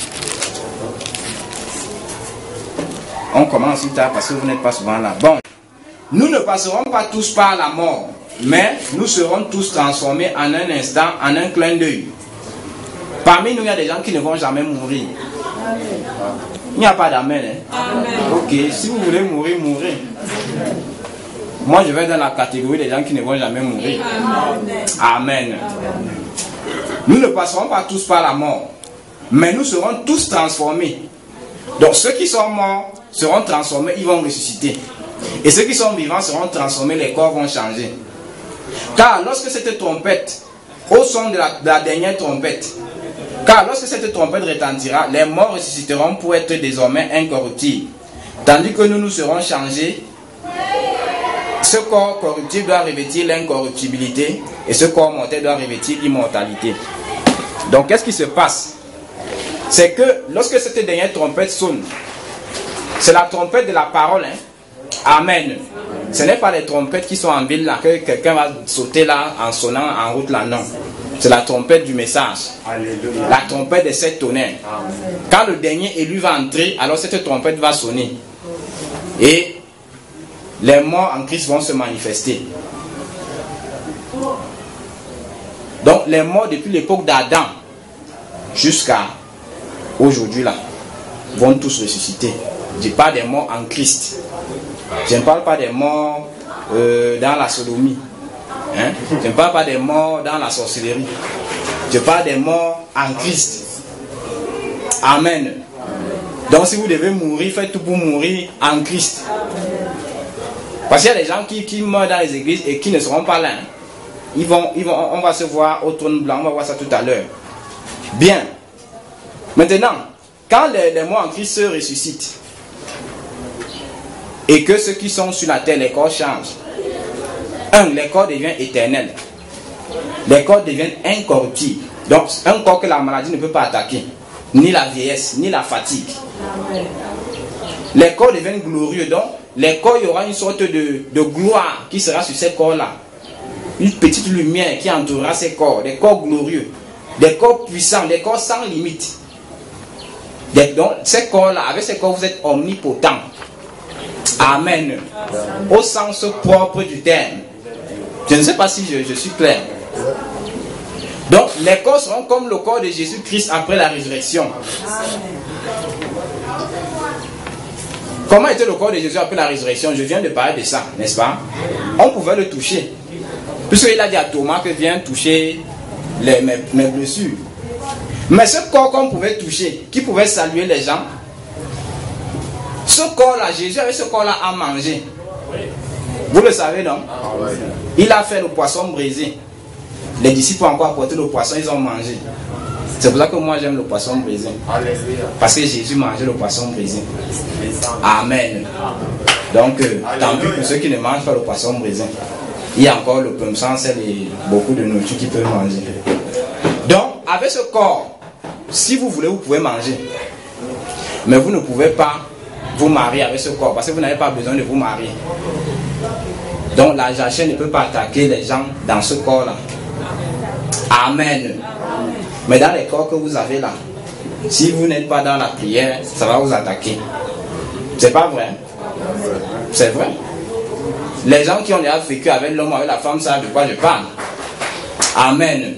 On commence plus tard parce que vous n'êtes pas souvent là. Bon, nous ne passerons pas tous par la mort, mais nous serons tous transformés en un instant, en un clin d'œil. Parmi nous, il y a des gens qui ne vont jamais mourir. Il n'y a pas d'amen. Hein? Ok, si vous voulez mourir, mourrez. Moi, je vais dans la catégorie des gens qui ne vont jamais mourir. Amen. Amen. Nous ne passerons pas tous par la mort, mais nous serons tous transformés. Donc ceux qui sont morts seront transformés, ils vont ressusciter. Et ceux qui sont vivants seront transformés, les corps vont changer. Car lorsque cette trompette, au son de la, de la dernière trompette, car lorsque cette trompette retentira, les morts ressusciteront pour être désormais incorruptibles. Tandis que nous, nous serons changés. Ce corps corruptible doit revêtir l'incorruptibilité et ce corps mortel doit revêtir l'immortalité. Donc qu'est-ce qui se passe? C'est que lorsque cette dernière trompette sonne, c'est la trompette de la parole. Hein? Amen. Ce n'est pas les trompettes qui sont en ville là, que quelqu'un va sauter là en sonnant en route là, non. C'est la trompette du message. Alléluia. La trompette des sept tonnerres. Amen. Quand le dernier élu va entrer, alors cette trompette va sonner. Et les morts en Christ vont se manifester. Donc les morts depuis l'époque d'Adam jusqu'à aujourd'hui là vont tous ressusciter. Je parle des morts en Christ. Je ne parle pas des morts euh, dans la sodomie. Hein? Je ne parle pas des morts dans la sorcellerie. Je parle des morts en Christ. Amen. Donc si vous devez mourir, faites tout pour mourir en Christ. Parce qu'il y a des gens qui, qui meurent dans les églises et qui ne seront pas là. Ils vont, ils vont, on va se voir au trône blanc, on va voir ça tout à l'heure. Bien. Maintenant, quand les, les morts en Christ se ressuscitent, Et que ceux qui sont sur la terre, les corps changent. Un, les corps deviennent éternels. Les corps deviennent incorruptibles. Donc, un corps que la maladie ne peut pas attaquer. Ni la vieillesse, ni la fatigue. Les corps deviennent glorieux. Donc, les corps, il y aura une sorte de, de gloire qui sera sur ces corps-là. Une petite lumière qui entourera ces corps. Des corps glorieux. Des corps puissants. Des corps sans limite. Des, donc, ces corps-là, avec ces corps, vous êtes omnipotents. Amen. Amen. Au sens propre du terme. Je ne sais pas si je, je suis clair. Donc, les corps seront comme le corps de Jésus-Christ après la résurrection. Amen. Comment était le corps de Jésus après la résurrection? Je viens de parler de ça, n'est-ce pas? On pouvait le toucher. Puisqu'il a dit à Thomas que viens toucher les, mes, mes blessures. Mais ce corps qu'on pouvait toucher, qui pouvait saluer les gens, ce corps-là, Jésus avec ce corps-là a mangé. Vous le savez, non? Il a fait le poisson brisé. Les disciples ont encore apporté le poisson, ils ont mangé. C'est pour ça que moi j'aime le poisson brisé. Parce que Jésus mangeait le poisson brisé. Amen. Donc, euh, tant pis pour ceux qui ne mangent pas le poisson brisé. Il y a encore le pain sans sel et beaucoup de nourriture qui peuvent manger. Donc, avec ce corps, si vous voulez, vous pouvez manger. Mais vous ne pouvez pas vous marier avec ce corps parce que vous n'avez pas besoin de vous marier. Donc, la jachère ne peut pas attaquer les gens dans ce corps-là. Amen. Mais dans les corps que vous avez là, si vous n'êtes pas dans la prière, ça va vous attaquer. C'est pas vrai? C'est vrai. Les gens qui ont déjà vécu avec l'homme, avec la femme, savent de quoi je parle. Amen.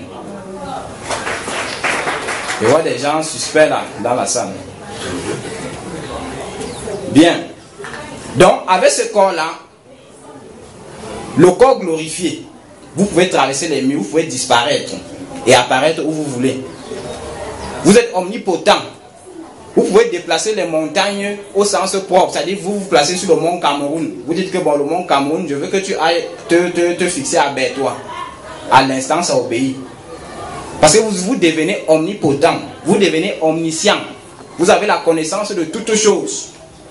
Je vois des gens suspects là, dans la salle. Bien. Donc, avec ce corps-là, le corps glorifié, vous pouvez traverser les murs, vous pouvez disparaître et apparaître où vous voulez. Vous êtes omnipotent. Vous pouvez déplacer les montagnes au sens propre. C'est-à-dire vous vous placez sur le mont Cameroun. Vous dites que bon, le mont Cameroun, je veux que tu ailles te, te, te fixer à Bertois. À l'instant, ça obéit. Parce que vous, vous devenez omnipotent. Vous devenez omniscient. Vous avez la connaissance de toutes choses.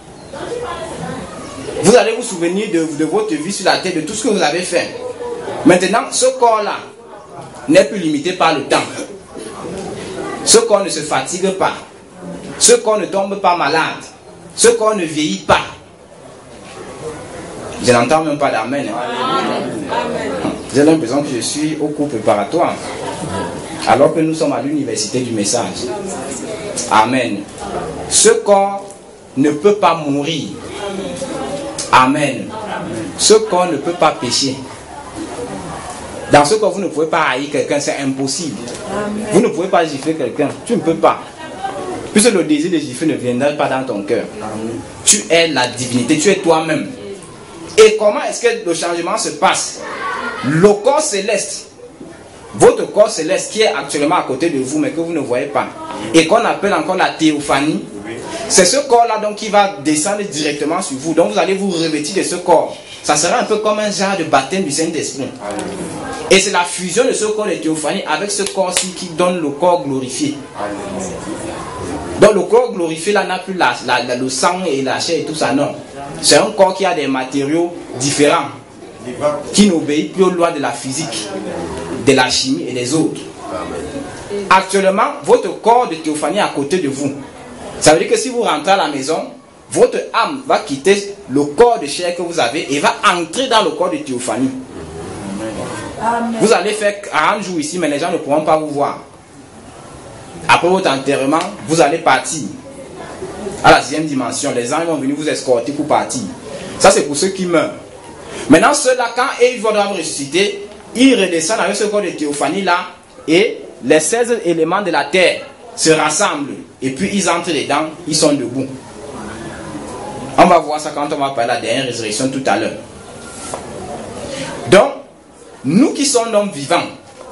Vous allez vous souvenir de, de votre vie sur la terre, de tout ce que vous avez fait. Maintenant, ce corps-là n'est plus limité par le temps. Ce corps ne se fatigue pas. Ce corps ne tombe pas malade. Ce corps ne vieillit pas. Je n'entends même pas d'amen. Hein? J'ai l'impression que je suis au cours préparatoire. Alors que nous sommes à l'université du message. Amen. Ce corps ne peut pas mourir. Amen. Ce corps ne peut pas pécher. Dans ce corps, vous ne pouvez pas haïr quelqu'un, c'est impossible. Amen. Vous ne pouvez pas gifler quelqu'un, tu ne peux pas. Puisque le désir de gifler ne viendra pas dans ton cœur. Amen. Tu es la divinité, tu es toi-même. Et comment est-ce que le changement se passe? Le corps céleste, votre corps céleste qui est actuellement à côté de vous, mais que vous ne voyez pas, et qu'on appelle encore la théophanie, c'est ce corps-là donc qui va descendre directement sur vous. Donc vous allez vous revêtir de ce corps. Ça sera un peu comme un genre de baptême du Saint-Esprit. Et c'est la fusion de ce corps de théophanie avec ce corps-ci qui donne le corps glorifié. Donc le corps glorifié là n'a plus la, la, la, le sang et la chair et tout ça, non. C'est un corps qui a des matériaux différents, qui n'obéit plus aux lois de la physique, de la chimie et des autres. Actuellement, votre corps de théophanie est à côté de vous. Ça veut dire que si vous rentrez à la maison, votre âme va quitter le corps de chair que vous avez et va entrer dans le corps de théophanie. Amen. Vous allez faire quarante jours ici, mais les gens ne pourront pas vous voir. Après votre enterrement, vous allez partir à la sixième dimension. Les anges vont venir vous escorter pour partir. Ça, c'est pour ceux qui meurent. Maintenant, ceux-là, quand ils vont ressusciter, ils redescendent avec ce corps de théophanie là et les seize éléments de la terre se rassemblent et puis ils entrent dedans, ils sont debout. On va voir ça quand on va parler de la dernière résurrection tout à l'heure. Donc, nous qui sommes l'homme vivant,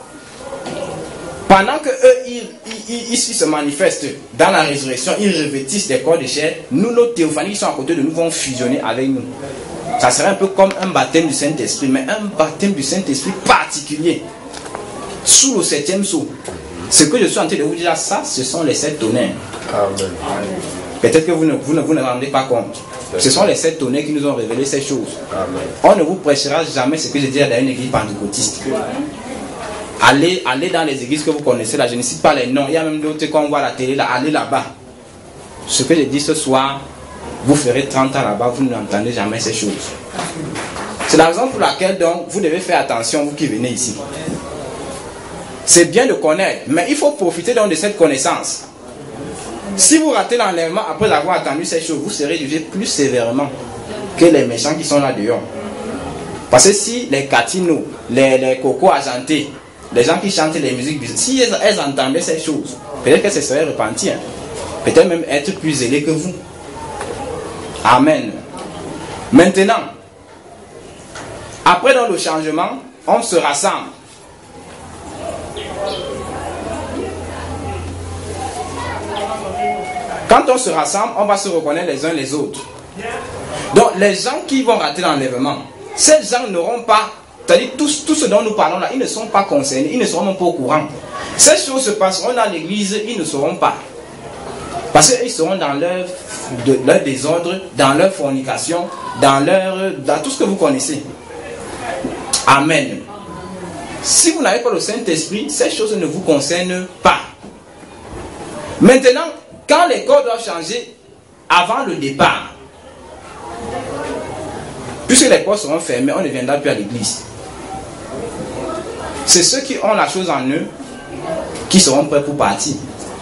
pendant que eux ils, ils, ils, ils se manifestent dans la résurrection, ils revêtissent des corps de chair, nous, nos théophanies qui sont à côté de nous vont fusionner avec nous. Ça serait un peu comme un baptême du Saint-Esprit, mais un baptême du Saint-Esprit particulier, sous le septième sceau. Ce que je suis en train de vous dire, ça, ce sont les sept tonnerres. Amen. Peut-être que vous ne vous ne vous ne rendez pas compte. Ce sont les sept tonnerres qui nous ont révélé ces choses. Amen. On ne vous prêchera jamais ce que je dis dans une église pentecôtiste. Allez, allez dans les églises que vous connaissez là, je ne cite pas les noms. Il y a même d'autres qu'on voit à la télé là, allez là-bas. Ce que je dis ce soir, vous ferez trente ans là-bas, vous n'entendez jamais ces choses. C'est la raison pour laquelle donc vous devez faire attention, vous qui venez ici. C'est bien de connaître, mais il faut profiter donc de cette connaissance. Si vous ratez l'enlèvement après avoir entendu ces choses, vous serez jugé plus sévèrement que les méchants qui sont là dehors. Parce que si les catinos, les, les cocos argentés, les gens qui chantent les musiques, si elles, elles entendaient ces choses, peut-être qu'elles se seraient repenties. Hein. Peut-être même être plus zélées que vous. Amen. Maintenant, après dans le changement, on se rassemble. Quand on se rassemble, on va se reconnaître les uns les autres. Donc les gens qui vont rater l'enlèvement, ces gens n'auront pas, c'est-à-dire tout, tout ce dont nous parlons là, ils ne sont pas concernés, ils ne seront même pas au courant. Ces choses se passeront dans l'église, ils ne sauront pas. Parce qu'ils seront dans leur, de, leur désordre, dans leur fornication, dans, leur, dans tout ce que vous connaissez. Amen. Si vous n'avez pas le Saint-Esprit, ces choses ne vous concernent pas. Maintenant, quand les corps doivent changer avant le départ, puisque les portes seront fermées, on ne viendra plus à l'église. C'est ceux qui ont la chose en eux qui seront prêts pour partir.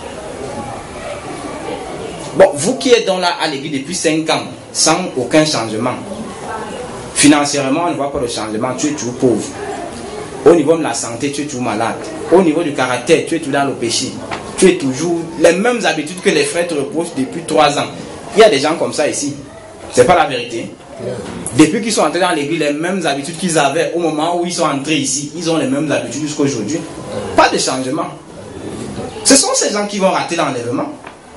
Bon, vous qui êtes donc là à l'église depuis cinq ans, sans aucun changement, financièrement, on ne voit pas le changement, tu es toujours pauvre. Au niveau de la santé, tu es toujours malade. Au niveau du caractère, tu es toujours dans le péché. Tu es toujours les mêmes habitudes que les frères te reprochent depuis trois ans. Il y a des gens comme ça ici. C'est pas la vérité. Depuis qu'ils sont entrés dans l'église, les mêmes habitudes qu'ils avaient au moment où ils sont entrés ici, ils ont les mêmes habitudes jusqu'à aujourd'hui. Pas de changement. Ce sont ces gens qui vont rater l'enlèvement.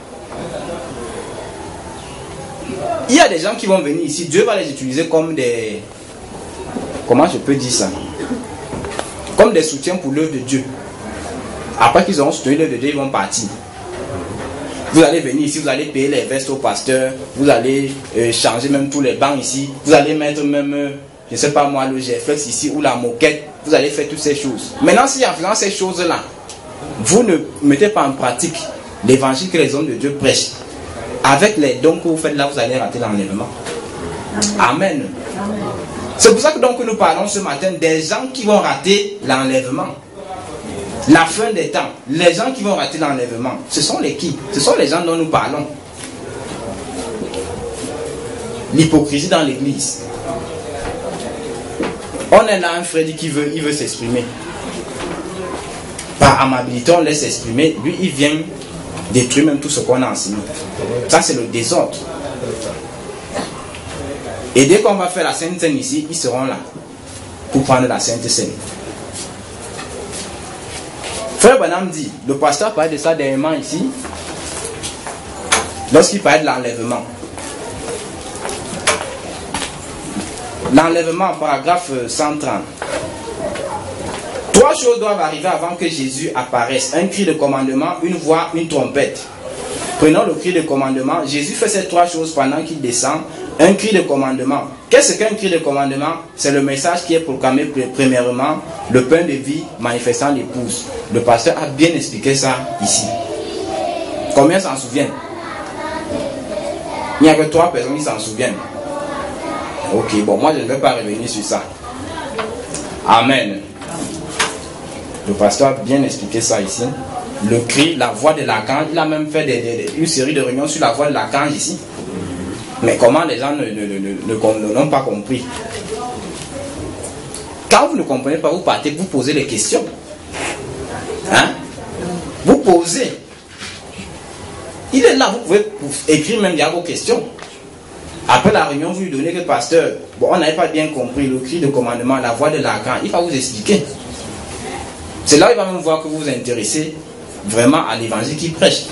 Il y a des gens qui vont venir ici, Dieu va les utiliser comme des... Comment je peux dire ça? Comme des soutiens pour l'œuvre de Dieu. Après qu'ils auront soutenu l'œuvre de Dieu, ils vont partir. Vous allez venir ici, vous allez payer les vestes au pasteur, vous allez euh, changer même tous les bancs ici, vous allez mettre même, euh, je ne sais pas moi, le G-Flex ici ou la moquette, vous allez faire toutes ces choses. Maintenant, si en faisant ces choses-là, vous ne mettez pas en pratique l'évangile que les hommes de Dieu prêchent, avec les dons que vous faites là, vous allez rater l'enlèvement. Amen. C'est pour ça que donc nous parlons ce matin des gens qui vont rater l'enlèvement. La fin des temps, les gens qui vont rater l'enlèvement, ce sont les qui? Ce sont les gens dont nous parlons. L'hypocrisie dans l'église. On est là un frère qui veut, il veut s'exprimer. Par amabilité, on laisse s'exprimer. Lui, il vient détruire même tout ce qu'on a enseigné. Ça, c'est le désordre. Et dès qu'on va faire la Sainte Seine ici, ils seront là pour prendre la Sainte Seine. Frère Branham dit, le pasteur parlait de ça dernièrement ici, lorsqu'il parlait de l'enlèvement. L'enlèvement, paragraphe cent trente. Trois choses doivent arriver avant que Jésus apparaisse. Un cri de commandement, une voix, une trompette. Prenons le cri de commandement. Jésus fait ces trois choses pendant qu'il descend. Un cri de commandement. Qu'est-ce qu'un cri de commandement? C'est le message qui est proclamé premièrement, le pain de vie manifestant l'épouse. Le pasteur a bien expliqué ça ici. Combien s'en souviennent? Il n'y a que trois personnes qui s'en souviennent. Ok, bon, moi je ne vais pas revenir sur ça. Amen. Le pasteur a bien expliqué ça ici. Le cri, la voix de l'archange. Il a même fait des, des, une série de réunions sur la voix de l'archange ici. Mais comment les gens ne, ne, ne, ne, ne, n'ont pas compris? Quand vous ne comprenez pas, vous partez, vous posez les questions. Hein? Vous posez. Il est là, vous pouvez écrire même vos questions. Après la réunion, vous lui donnez que pasteur, bon, on n'avait pas bien compris le cri de commandement, la voix de l'archange. Il va vous expliquer. C'est là où il va même voir que vous vous intéressez vraiment à l'évangile qu'il prêche.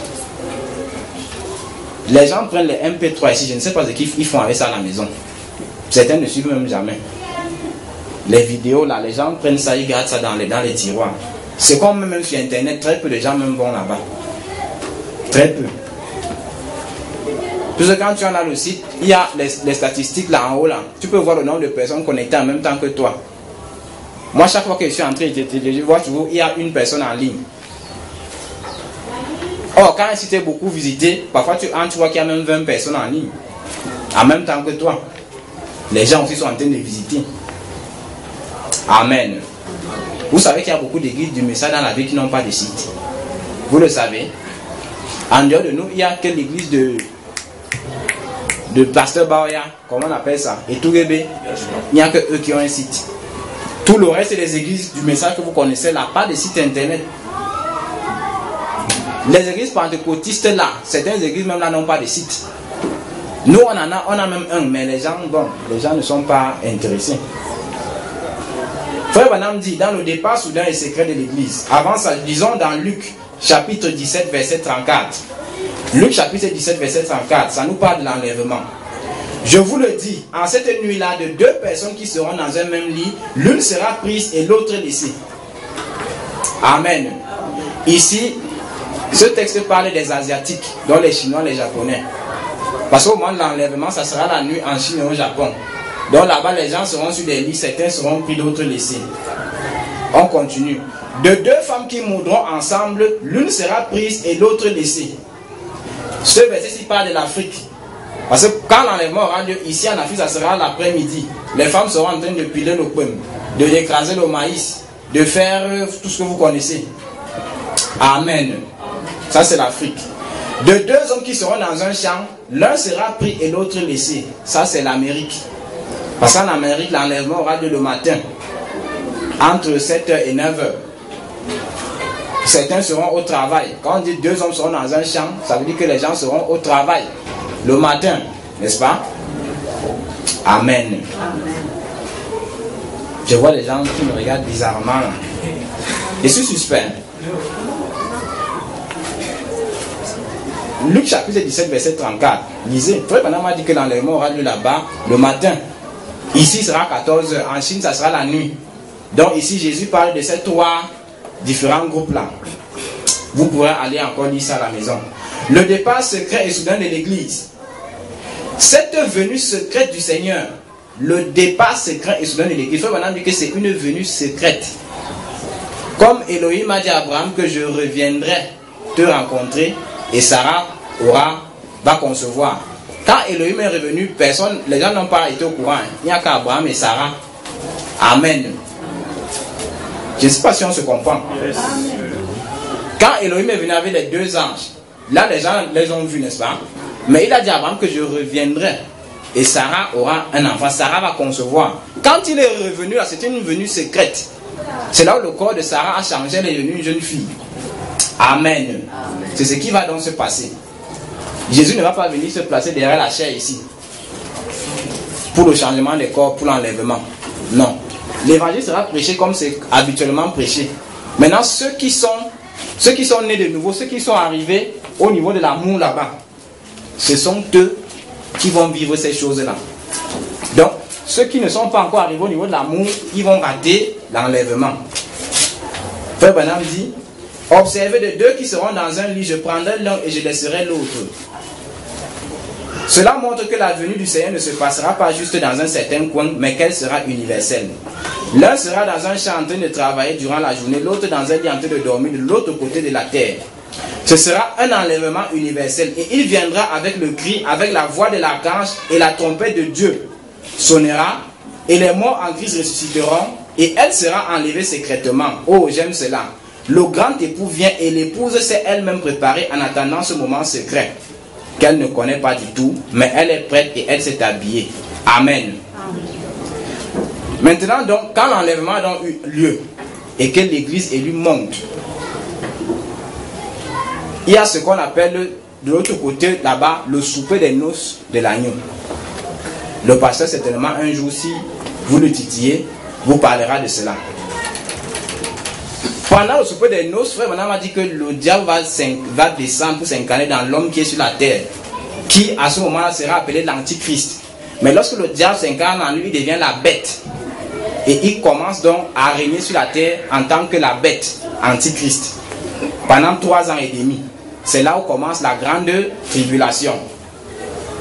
Les gens prennent les M P trois ici, je ne sais pas ce qu'ils font avec ça à la maison. Certains ne suivent même jamais. Les vidéos là, les gens prennent ça, ils gardent ça dans les, dans les tiroirs. C'est comme même sur internet, très peu de gens même vont là-bas. Très peu. Parce que quand tu es dans le site, il y a les, les statistiques là en haut là. Tu peux voir le nombre de personnes connectées en même temps que toi. Moi, chaque fois que je suis entré, je, je, je vois toujours, il y a une personne en ligne. Or, quand un site est beaucoup visité, parfois tu entres, tu vois qu'il y a même vingt personnes en ligne. En même temps que toi. Les gens aussi sont en train de visiter. Amen. Vous savez qu'il y a beaucoup d'églises du message dans la vie qui n'ont pas de site. Vous le savez. En dehors de nous, il n'y a que l'église de, de Pasteur Baoya, comment on appelle ça, et Touguébé. Il n'y a que eux qui ont un site. Tout le reste des églises du message que vous connaissez là, pas de site internet. Les églises pentecôtistes là, certaines églises même là n'ont pas de site. Nous on en a, on a même un, mais les gens, bon, les gens ne sont pas intéressés. Frère Branham dit, dans le départ soudain et secret de l'église, avant ça, disons dans Luc chapitre dix-sept verset trente-quatre. Luc chapitre dix-sept verset trente-quatre, ça nous parle de l'enlèvement. Je vous le dis, en cette nuit-là, de deux personnes qui seront dans un même lit, l'une sera prise et l'autre laissée. Amen. Ici, ce texte parle des Asiatiques, dont les Chinois, les Japonais. Parce qu'au moment de l'enlèvement, ça sera la nuit en Chine et au Japon. Donc là-bas, les gens seront sur des lits, certains seront pris, d'autres laissés. On continue. De deux femmes qui mourront ensemble, l'une sera prise et l'autre laissée. Ce verset-ci parle de l'Afrique. Parce que quand l'enlèvement aura lieu ici en Afrique, ça sera l'après-midi. Les femmes seront en train de piler le pomme, de écraser le maïs, de faire tout ce que vous connaissez. Amen. Ça c'est l'Afrique. De deux hommes qui seront dans un champ, l'un sera pris et l'autre laissé. Ça c'est l'Amérique. Parce qu'en Amérique, l'enlèvement aura lieu le matin, entre sept heures et neuf heures. Certains seront au travail. Quand on dit deux hommes seront dans un champ, ça veut dire que les gens seront au travail le matin, n'est-ce pas? Amen. Amen. Je vois les gens qui me regardent bizarrement. Je suis suspect. Luc chapitre dix-sept verset trente-quatre. Lisez. Frère Branham a dit que l'enlèvement aura lieu là-bas le matin. Ici sera quatorze heures. En Chine ça sera la nuit. Donc ici Jésus parle de ces trois différents groupes là. Vous pourrez aller encore lire ça à la maison. Le départ secret et soudain de l'église. Cette venue secrète du Seigneur. Le départ secret et soudain de l'église. Frère Branham dit que c'est une venue secrète. Comme Elohim a dit à Abraham que je reviendrai te rencontrer et Sarah aura, va concevoir. Quand Elohim est revenu, personne, les gens n'ont pas été au courant. Il n'y a qu'Abraham et Sarah. Amen. Je ne sais pas si on se comprend. Yes. Quand Elohim est venu avec les deux anges, là les gens les ont vus, n'est-ce pas? Mais il a dit à Abraham que je reviendrai et Sarah aura un enfant. Sarah va concevoir. Quand il est revenu, là, c'était une venue secrète. C'est là où le corps de Sarah a changé, elle est devenue une jeune fille. Amen. Amen. C'est ce qui va donc se passer. Jésus ne va pas venir se placer derrière la chair ici pour le changement des corps, pour l'enlèvement. Non. L'évangile sera prêché comme c'est habituellement prêché. Maintenant, ceux qui sont ceux qui sont nés de nouveau, ceux qui sont arrivés au niveau de l'amour là-bas, ce sont eux qui vont vivre ces choses-là. Donc, ceux qui ne sont pas encore arrivés au niveau de l'amour, ils vont rater l'enlèvement. Frère Branham dit, observez de deux qui seront dans un lit, je prendrai l'un et je laisserai l'autre. Cela montre que la venue du Seigneur ne se passera pas juste dans un certain coin, mais qu'elle sera universelle. L'un sera dans un champ en train de travailler durant la journée, l'autre dans un lit en train de dormir de l'autre côté de la terre. Ce sera un enlèvement universel et il viendra avec le cri, avec la voix de l'archange et la trompette de Dieu sonnera et les morts en Christ ressusciteront et elle sera enlevée secrètement. Oh, j'aime cela. Le grand époux vient et l'épouse s'est elle-même préparée en attendant ce moment secret qu'elle ne connaît pas du tout, mais elle est prête et elle s'est habillée. Amen. Amen. Maintenant, donc, quand l'enlèvement a donc eu lieu et que l'église élue monte, il y a ce qu'on appelle de l'autre côté là-bas le souper des noces de l'agneau. Le pasteur certainement un jour, si vous le titillez, vous parlera de cela. Pendant le souper des noces, frère Branham a dit que le diable va, va descendre pour s'incarner dans l'homme qui est sur la terre, qui à ce moment-là sera appelé l'antichrist. Mais lorsque le diable s'incarne en lui, il devient la bête. Et il commence donc à régner sur la terre en tant que la bête, antichrist, pendant trois ans et demi. C'est là où commence la grande tribulation.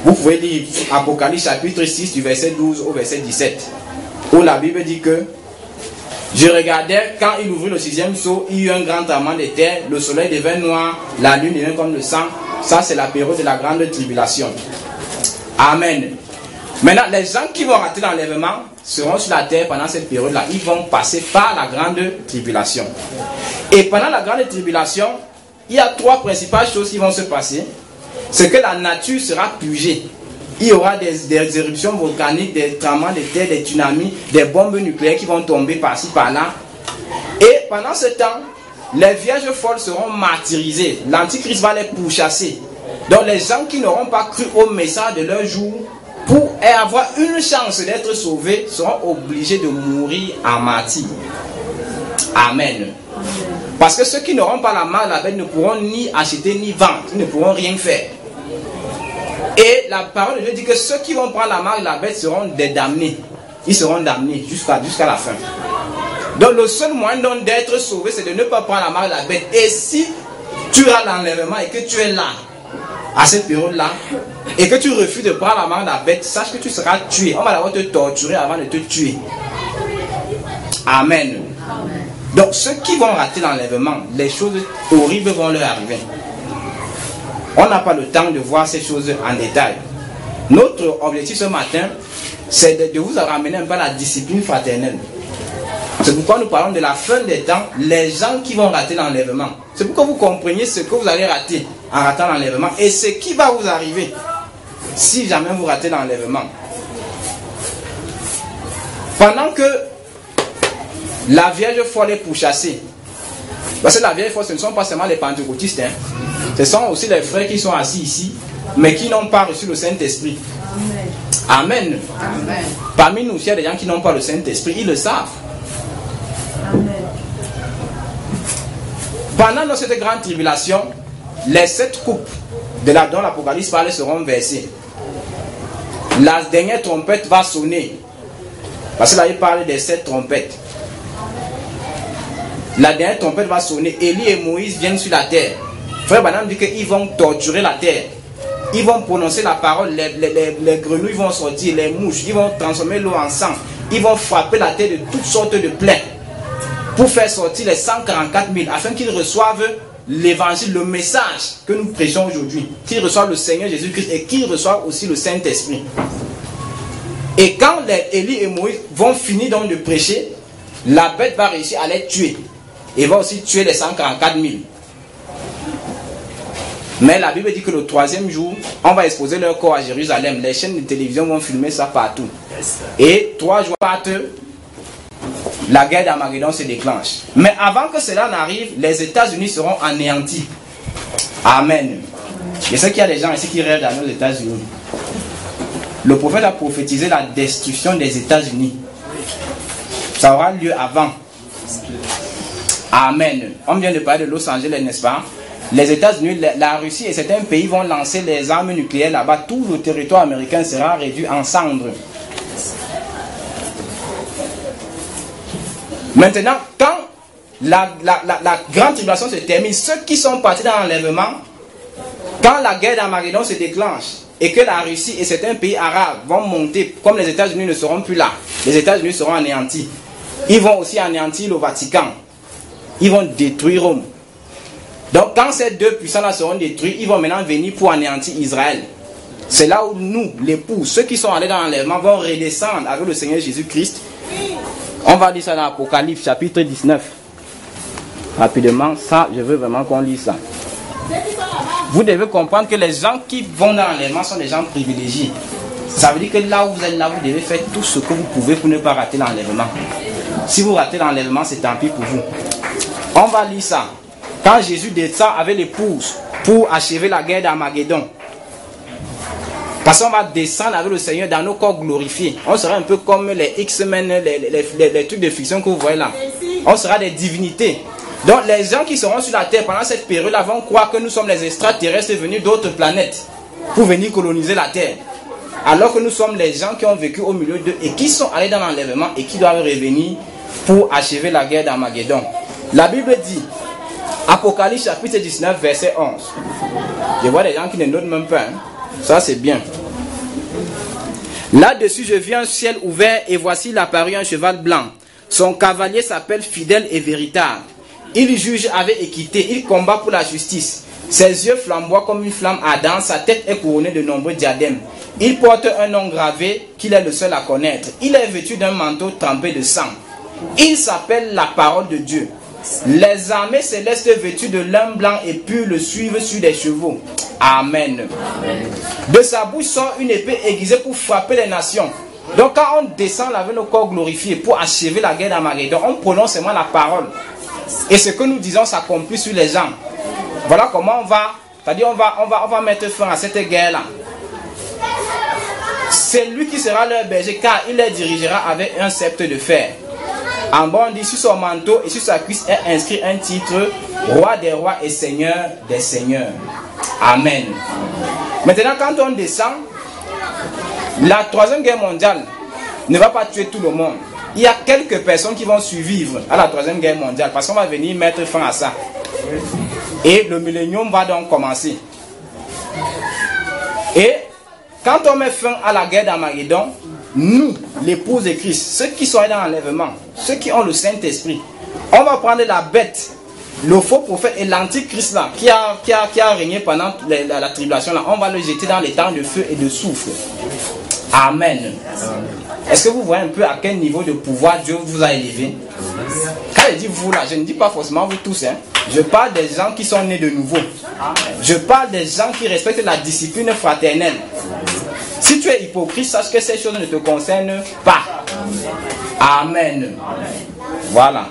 Vous pouvez lire Apocalypse chapitre six du verset douze au verset dix-sept, où la Bible dit que je regardais, quand il ouvrit le sixième sceau, il y eut un grand tremblement de terre, le soleil devint noir, la lune devint comme le sang. Ça, c'est la période de la grande tribulation. Amen. Maintenant, les gens qui vont rater l'enlèvement seront sur la terre pendant cette période-là. Ils vont passer par la grande tribulation. Et pendant la grande tribulation, il y a trois principales choses qui vont se passer. C'est que la nature sera purgée. Il y aura des, des éruptions volcaniques, des tremblements de terre, des tsunamis, des bombes nucléaires qui vont tomber par-ci, par-là. Et pendant ce temps, les vierges folles seront martyrisées. L'Antichrist va les pourchasser. Donc les gens qui n'auront pas cru au message de leur jour, pour avoir une chance d'être sauvés, seront obligés de mourir en martyr. Amen. Parce que ceux qui n'auront pas la marque de la bête ne pourront ni acheter ni vendre. Ils ne pourront rien faire. Et la parole de Dieu dit que ceux qui vont prendre la marque de la bête seront des damnés. Ils seront damnés jusqu'à jusqu'à la fin. Donc le seul moyen d'être sauvé, c'est de ne pas prendre la marque de la bête. Et si tu as l'enlèvement et que tu es là, à cette période-là, et que tu refuses de prendre la marque de la bête, sache que tu seras tué. On va d'abord te torturer avant de te tuer. Amen. Donc ceux qui vont rater l'enlèvement, les choses horribles vont leur arriver. On n'a pas le temps de voir ces choses en détail. Notre objectif ce matin, c'est de, de vous ramener un peu à la discipline fraternelle. C'est pourquoi nous parlons de la fin des temps, les gens qui vont rater l'enlèvement. C'est pour que vous compreniez ce que vous allez rater en ratant l'enlèvement et ce qui va vous arriver si jamais vous ratez l'enlèvement. Pendant que la Vierge folle est pourchassée, parce que la Vierge folle, ce ne sont pas seulement les pentecôtistes, hein. Ce sont aussi les frères qui sont assis ici, mais qui n'ont pas reçu le Saint-Esprit. Amen. Amen. Parmi nous, il y a des gens qui n'ont pas le Saint-Esprit, ils le savent. Amen. Pendant cette grande tribulation, les sept coupes de la dont l'Apocalypse parle seront versées. La dernière trompette va sonner. Parce que là, il parle des sept trompettes. La dernière trompette va sonner. Élie et Moïse viennent sur la terre. Frère Branham dit qu'ils vont torturer la terre. Ils vont prononcer la parole. Les, les, les, les grenouilles vont sortir, les mouches. Ils vont transformer l'eau en sang. Ils vont frapper la terre de toutes sortes de plaies pour faire sortir les cent quarante-quatre mille afin qu'ils reçoivent l'évangile, le message que nous prêchons aujourd'hui. Qu'ils reçoivent le Seigneur Jésus-Christ et qu'ils reçoivent aussi le Saint-Esprit. Et quand les Élie et Moïse vont finir donc de prêcher, la bête va réussir à les tuer. Et va aussi tuer les cent quarante-quatre mille. Mais la Bible dit que le troisième jour, on va exposer leur corps à Jérusalem. Les chaînes de télévision vont filmer ça partout. Et trois jours après, la guerre d'Armageddon se déclenche. Mais avant que cela n'arrive, les États-Unis seront anéantis. Amen. Je sais qu'il y a des gens ici qui rêvent dans nos États-Unis. Le prophète a prophétisé la destruction des États-Unis. Ça aura lieu avant. Amen. On vient de parler de Los Angeles, n'est-ce pas? Les États-Unis, la Russie et certains pays vont lancer les armes nucléaires là-bas. Tout le territoire américain sera réduit en cendres. Maintenant, quand la, la, la, la grande tribulation se termine, ceux qui sont partis dans l'enlèvement, quand la guerre d'Armageddon se déclenche et que la Russie et certains pays arabes vont monter, comme les États-Unis ne seront plus là, les États-Unis seront anéantis. Ils vont aussi anéantir le Vatican. Ils vont détruire Rome. Donc quand ces deux puissants-là seront détruits, ils vont maintenant venir pour anéantir Israël. C'est là où nous, l'époux, ceux qui sont allés dans l'enlèvement, vont redescendre avec le Seigneur Jésus-Christ. On va lire ça dans l'Apocalypse chapitre dix-neuf. Rapidement, ça, je veux vraiment qu'on lise ça. Vous devez comprendre que les gens qui vont dans l'enlèvement sont des gens privilégiés. Ça veut dire que là où vous êtes là, vous devez faire tout ce que vous pouvez pour ne pas rater l'enlèvement. Si vous ratez l'enlèvement, c'est tant pis pour vous. On va lire ça. Quand Jésus descend avec l'épouse pour achever la guerre d'Armageddon. Parce qu'on va descendre avec le Seigneur dans nos corps glorifiés. On sera un peu comme les X-Men, les, les, les, les trucs de fiction que vous voyez là. On sera des divinités. Donc les gens qui seront sur la terre pendant cette période-là vont croire que nous sommes les extraterrestres venus d'autres planètes pour venir coloniser la terre. Alors que nous sommes les gens qui ont vécu au milieu d'eux et qui sont allés dans l'enlèvement et qui doivent revenir pour achever la guerre d'Armageddon. La Bible dit, Apocalypse chapitre dix-neuf verset onze. Je vois des gens qui ne notent même pas. Hein. Ça c'est bien. Là-dessus, je vis un ciel ouvert et voici l'apparu un cheval blanc. Son cavalier s'appelle fidèle et véritable. Il juge avec équité, il combat pour la justice. Ses yeux flamboient comme une flamme ardente, sa tête est couronnée de nombreux diadèmes. Il porte un nom gravé qu'il est le seul à connaître. Il est vêtu d'un manteau trempé de sang. Il s'appelle la parole de Dieu. Les armées célestes vêtues de lin blanc et pur le suivent sur des chevaux. Amen. De sa bouche sort une épée aiguisée pour frapper les nations. Donc quand on descend avec nos corps glorifiés pour achever la guerre d'Armageddon, on prononce seulement la parole. Et ce que nous disons s'accomplit sur les gens. Voilà comment on va, c'est-à-dire on va, on va, on va mettre fin à cette guerre-là. C'est lui qui sera leur berger, car il les dirigera avec un sceptre de fer. En bas, on dit sur son manteau et sur sa cuisse est inscrit un titre, Roi des rois et Seigneur des seigneurs. Amen. Maintenant, quand on descend, la troisième guerre mondiale ne va pas tuer tout le monde. Il y a quelques personnes qui vont survivre à la troisième guerre mondiale parce qu'on va venir mettre fin à ça. Et le millénium va donc commencer. Et quand on met fin à la guerre d'Armageddon, nous, l'épouse de Christ, ceux qui sont dans l'enlèvement, ceux qui ont le Saint-Esprit, on va prendre la bête, le faux prophète et l'antichrist là, qui a, qui a, qui a régné pendant la, la, la tribulation là, on va le jeter dans les temps de feu et de soufre. Amen. Est-ce que vous voyez un peu à quel niveau de pouvoir Dieu vous a élevé? Quand je dis vous là, je ne dis pas forcément vous tous, hein. Je parle des gens qui sont nés de nouveau. Je parle des gens qui respectent la discipline fraternelle. Si tu es hypocrite, sache que ces choses ne te concernent pas. Amen. Voilà.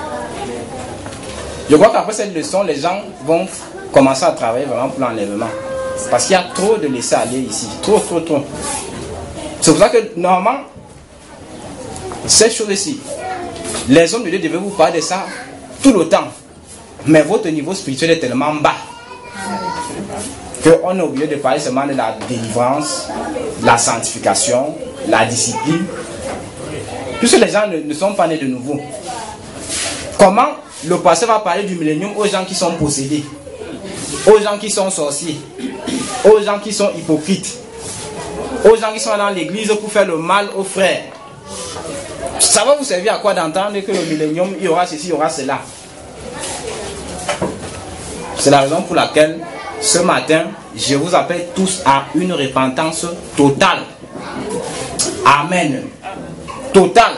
Je crois qu'après cette leçon, les gens vont commencer à travailler vraiment pour l'enlèvement. Parce qu'il y a trop de laisser aller ici. Trop, trop, trop. C'est pour ça que, normalement, ces choses-ci, les hommes de Dieu devaient vous parler de ça tout le temps. Mais votre niveau spirituel est tellement bas qu'on a oublié de parler seulement de la délivrance, la sanctification, la discipline. Puisque les gens ne, ne sont pas nés de nouveau. Comment le pasteur va parler du millénium aux gens qui sont possédés, aux gens qui sont sorciers, aux gens qui sont hypocrites, aux gens qui sont dans l'église pour faire le mal aux frères? Ça va vous servir à quoi d'entendre que le millénium, il y aura ceci, il y aura cela? C'est la raison pour laquelle ce matin, je vous appelle tous à une repentance totale. Amen. Totale.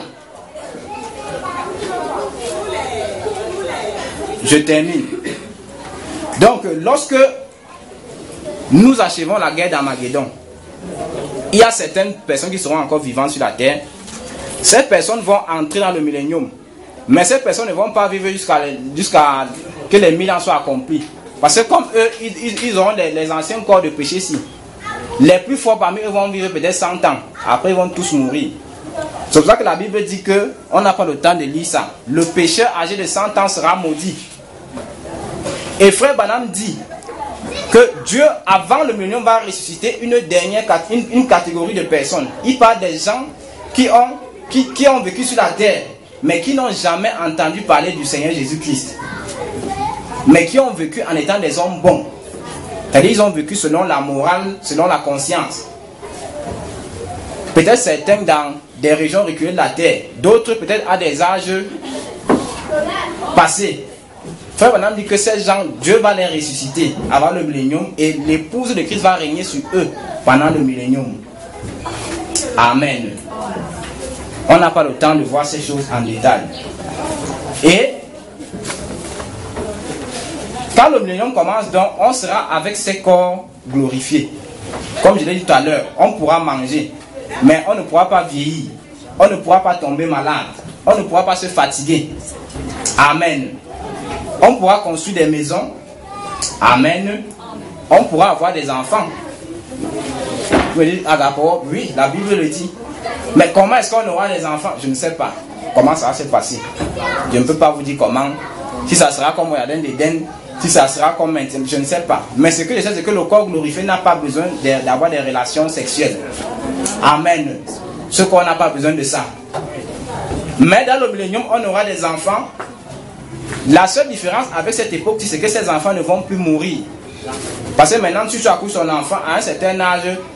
Je termine. Donc, lorsque nous achevons la guerre d'Armageddon, il y a certaines personnes qui seront encore vivantes sur la terre. Ces personnes vont entrer dans le millénium. Mais ces personnes ne vont pas vivre jusqu'à jusqu'à que les mille ans soient accomplis. Parce que comme eux, ils, ils auront les, les anciens corps de péché ici. Les plus forts parmi eux vont vivre peut-être cent ans. Après, ils vont tous mourir. C'est pour ça que la Bible dit que on n'a pas le temps de lire ça. Le pécheur âgé de cent ans sera maudit. Et Frère Branham dit que Dieu, avant le millénium, va ressusciter une dernière une, une catégorie de personnes. Il parle des gens qui ont, qui, qui ont vécu sur la terre, mais qui n'ont jamais entendu parler du Seigneur Jésus-Christ. Mais qui ont vécu en étant des hommes bons. C'est-à-dire qu'ils ont vécu selon la morale, selon la conscience. Peut-être certains dans des régions reculées de la terre, d'autres peut-être à des âges passés. Frère Branham dit que ces gens, Dieu va les ressusciter avant le millénium et l'épouse de Christ va régner sur eux pendant le millénium. Amen. On n'a pas le temps de voir ces choses en détail. Et quand le millénium commence, donc, on sera avec ses corps glorifiés. Comme je l'ai dit tout à l'heure, on pourra manger, mais on ne pourra pas vieillir. On ne pourra pas tomber malade. On ne pourra pas se fatiguer. Amen. On pourra construire des maisons. Amen. On pourra avoir des enfants. Vous me dites, Agapor, oui, la Bible le dit. Mais comment est-ce qu'on aura des enfants? Je ne sais pas. Comment ça va se passer? Je ne peux pas vous dire comment. Si ça sera comme au Jardin d'Éden, si ça sera comme maintenant, je ne sais pas. Mais ce que je sais, c'est que le corps glorifié n'a pas besoin d'avoir des relations sexuelles. Amen. Ce qu'on n'a pas besoin de ça. Mais dans le millénium, on aura des enfants. La seule différence avec cette époque, c'est que ces enfants ne vont plus mourir. Parce que maintenant, si tu accouches ton enfant à un certain âge,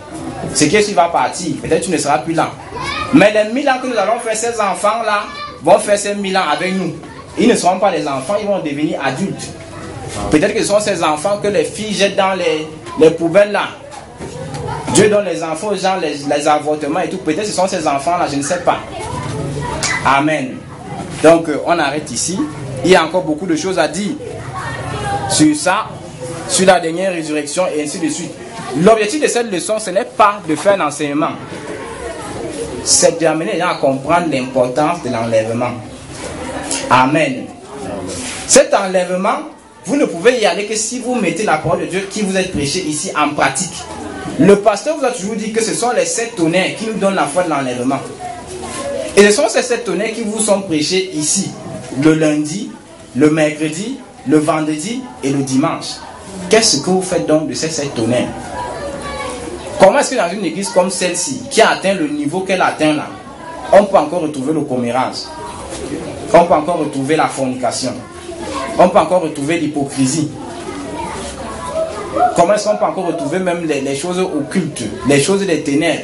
Ce qui est sûr va partir. Peut-être tu ne seras plus là. Mais les mille ans que nous allons faire, ces enfants-là vont faire ces mille ans avec nous. Ils ne seront pas des enfants, ils vont devenir adultes. Peut-être que ce sont ces enfants que les filles jettent dans les, les poubelles là. Dieu donne les enfants aux gens, les, les avortements et tout. Peut-être que ce sont ces enfants-là, je ne sais pas. Amen. Donc euh, on arrête ici. Il y a encore beaucoup de choses à dire sur ça, sur la dernière résurrection et ainsi de suite. L'objectif de cette leçon, ce n'est pas de faire l'enseignement. C'est d'amener les gens à comprendre l'importance de l'enlèvement. Amen. Cet enlèvement, vous ne pouvez y aller que si vous mettez la parole de Dieu qui vous est prêchée ici en pratique. Le pasteur vous a toujours dit que ce sont les sept tonnerres qui nous donnent la foi de l'enlèvement. Et ce sont ces sept tonnerres qui vous sont prêchés ici, le lundi, le mercredi, le vendredi et le dimanche. Qu'est-ce que vous faites donc de ces sept tonnerres? Comment est-ce que dans une église comme celle-ci, qui a atteint le niveau qu'elle a atteint là, on peut encore retrouver le commérage, on peut encore retrouver la fornication, on peut encore retrouver l'hypocrisie? Comment est-ce qu'on peut encore retrouver même les, les choses occultes, les choses des ténèbres?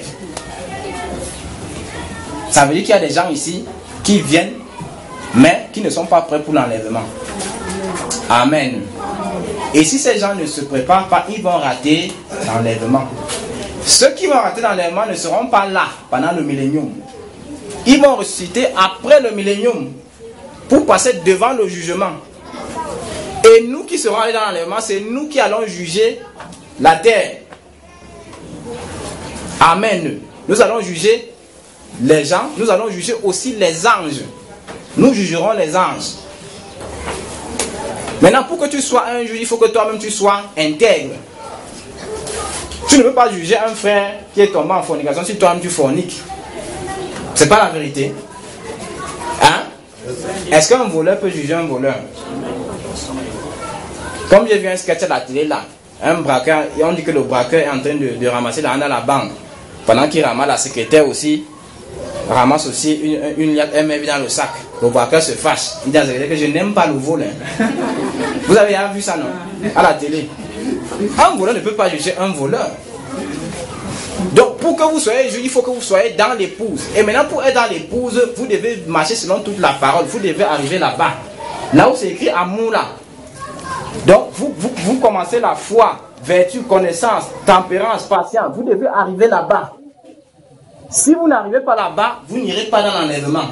Ça veut dire qu'il y a des gens ici qui viennent, mais qui ne sont pas prêts pour l'enlèvement. Amen. Et si ces gens ne se préparent pas, ils vont rater l'enlèvement. Ceux qui vont rater l'enlèvement ne seront pas là pendant le millénium. Ils vont ressusciter après le millénium pour passer devant le jugement. Et nous qui serons allés dans l'enlèvement, c'est nous qui allons juger la terre. Amen. Nous allons juger les gens, nous allons juger aussi les anges. Nous jugerons les anges. Maintenant, pour que tu sois un juge, il faut que toi-même tu sois intègre. Tu ne peux pas juger un frère qui est tombé en fornication si toi-même tu forniques. C'est pas la vérité. Hein? Est-ce qu'un voleur peut juger un voleur? Comme j'ai vu un sketch à la télé là, un braqueur, et on dit que le braqueur est en train de, de ramasser l'argent dans la banque. Pendant qu'il ramasse, la secrétaire aussi ramasse aussi une, une liasse M V dans le sac. Le braqueur se fâche. Il dit à la secrétaire que je n'aime pas le vol. Hein. Vous avez déjà vu ça, non? À la télé. Un voleur ne peut pas juger un voleur. Donc pour que vous soyez juge, il faut que vous soyez dans l'épouse. Et maintenant pour être dans l'épouse, vous devez marcher selon toute la parole. Vous devez arriver là-bas. Là où c'est écrit amour là. Donc vous, vous, vous commencez la foi, vertu, connaissance, tempérance, patience. Vous devez arriver là-bas. Si vous n'arrivez pas là-bas, vous n'irez pas dans l'enlèvement.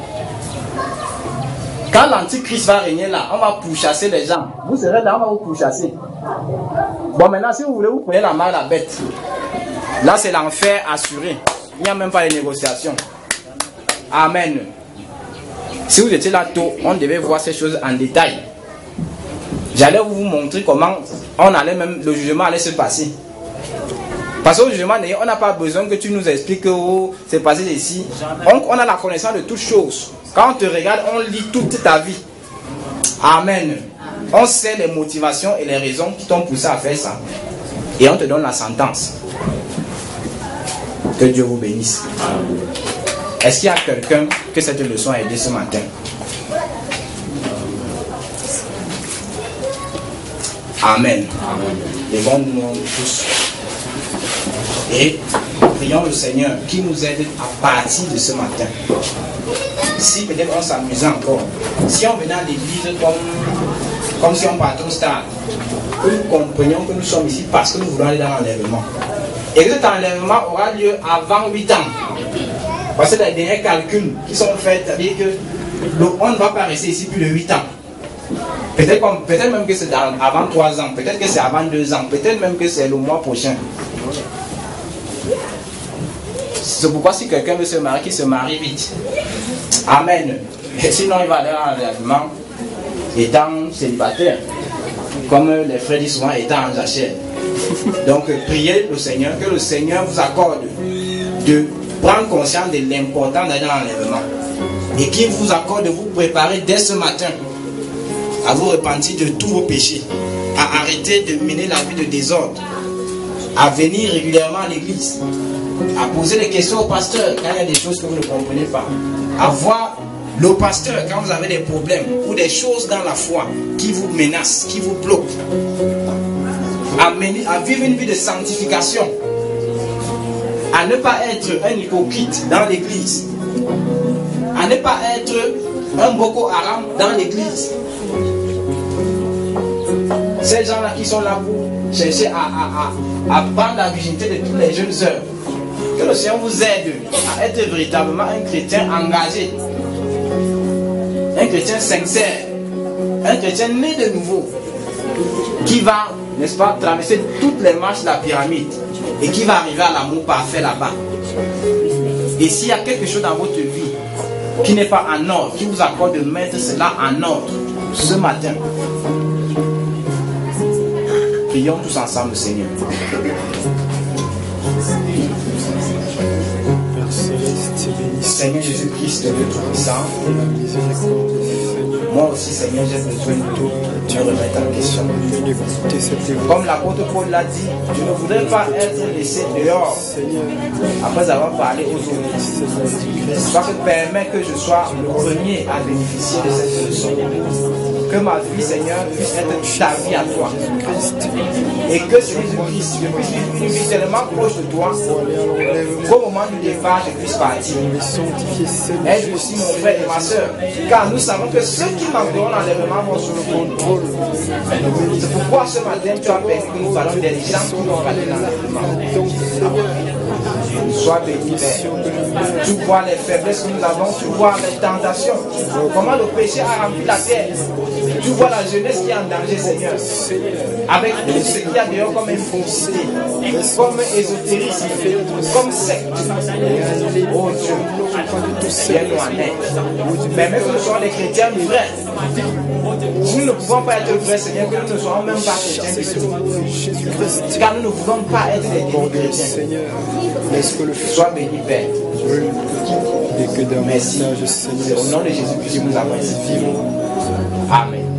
Quand l'antichrist va régner là, on va pourchasser les gens. Vous serez là, on va vous pourchasser. Bon, maintenant, si vous voulez, vous prenez la main à la bête. Là, c'est l'enfer assuré. Il n'y a même pas de négociation. Amen. Si vous étiez là tôt, on devait voir ces choses en détail. J'allais vous montrer comment on allait même, le jugement allait se passer. Parce qu'au jugement, on n'a pas besoin que tu nous expliques que oh, c'est passé ici. On, on a la connaissance de toutes choses. Quand on te regarde, on lit toute ta vie. Amen. On sait les motivations et les raisons qui t'ont poussé à faire ça. Et on te donne la sentence. Que Dieu vous bénisse. Est-ce qu'il y a quelqu'un que cette leçon a aidé ce matin? Amen. Amen. Levons-nous tous. Et prions le Seigneur qui nous aide à partir de ce matin. Si peut-être on s'amusait encore, si on venait à l'église comme, comme si on partait au stade, que nous comprenions que nous sommes ici parce que nous voulons aller dans l'enlèvement. Et que cet enlèvement aura lieu avant huit ans. Parce que les derniers calculs qui sont faits, c'est-à-dire que on ne va pas rester ici plus de huit ans. Peut-être peut même que c'est avant trois ans, peut-être que c'est avant deux ans, peut-être même que c'est le mois prochain. C'est pourquoi si quelqu'un veut se marier, qu'il se marie vite. Amen. Et sinon il va aller en enlèvement étant célibataire. Comme les frères disent souvent, étant en jachère. Donc priez le Seigneur, que le Seigneur vous accorde de prendre conscience de l'importance d'aller dans l'enlèvement. Et qu'il vous accorde de vous préparer dès ce matin à vous repentir de tous vos péchés, à arrêter de mener la vie de désordre, à venir régulièrement à l'église, à poser des questions au pasteur quand il y a des choses que vous ne comprenez pas, à voir le pasteur quand vous avez des problèmes ou des choses dans la foi qui vous menacent, qui vous bloquent, à, mener, à vivre une vie de sanctification. à ne pas être un hypocrite dans l'église, à ne pas être un Boko Haram dans l'église. Ces gens-là qui sont là pour chercher à, à, à, à prendre la virginité de toutes les jeunes sœurs. Que le Seigneur vous aide à être véritablement un chrétien engagé, un chrétien sincère, un chrétien né de nouveau, qui va, n'est-ce pas, traverser toutes les marches de la pyramide et qui va arriver à l'amour parfait là-bas. Et s'il y a quelque chose dans votre vie qui n'est pas en ordre, qui vous accorde de mettre cela en ordre ce matin, prions tous ensemble, Seigneur. Seigneur Jésus-Christ, le Tout-Puissant, moi aussi, Seigneur, j'ai besoin de tout te remettre en question. Comme l'apôtre Paul l'a dit, je ne voudrais pas être laissé dehors après avoir parlé aux autres. Soit que permet que je sois le premier à bénéficier de cette leçon. Que ma vie, Seigneur, puisse être ta vie à toi. Et que Jésus-Christ, je puisse vivre une vie tellement proche de toi qu'au moment du départ, je puisse partir. Aide aussi mon frère et ma soeur, car nous savons que ceux qui manqueront l'enlèvement vont se le contrôle. C'est pourquoi ce matin, tu as permis que nous parlons des gens qui vont rater l'enlèvement. Sois béni, Père. Tu vois les faiblesses que nous avons, tu vois les tentations, comment le péché a rempli la terre. Tu vois la jeunesse qui est en danger, Seigneur. Avec tout ce qu'il y a dehors comme impudicité, comme ésotérisme, comme secte. Oh Dieu, viens-nous en aide. Permets que nous soyons des chrétiens vrais. Si nous ne pouvons pas être vrais, Seigneur, que nous ne soyons même pas chrétiens du tout. Car nous ne pouvons pas être des chrétiens. Sois béni, Père. Merci. C'est au nom de Jésus que nous avons ici. Amen.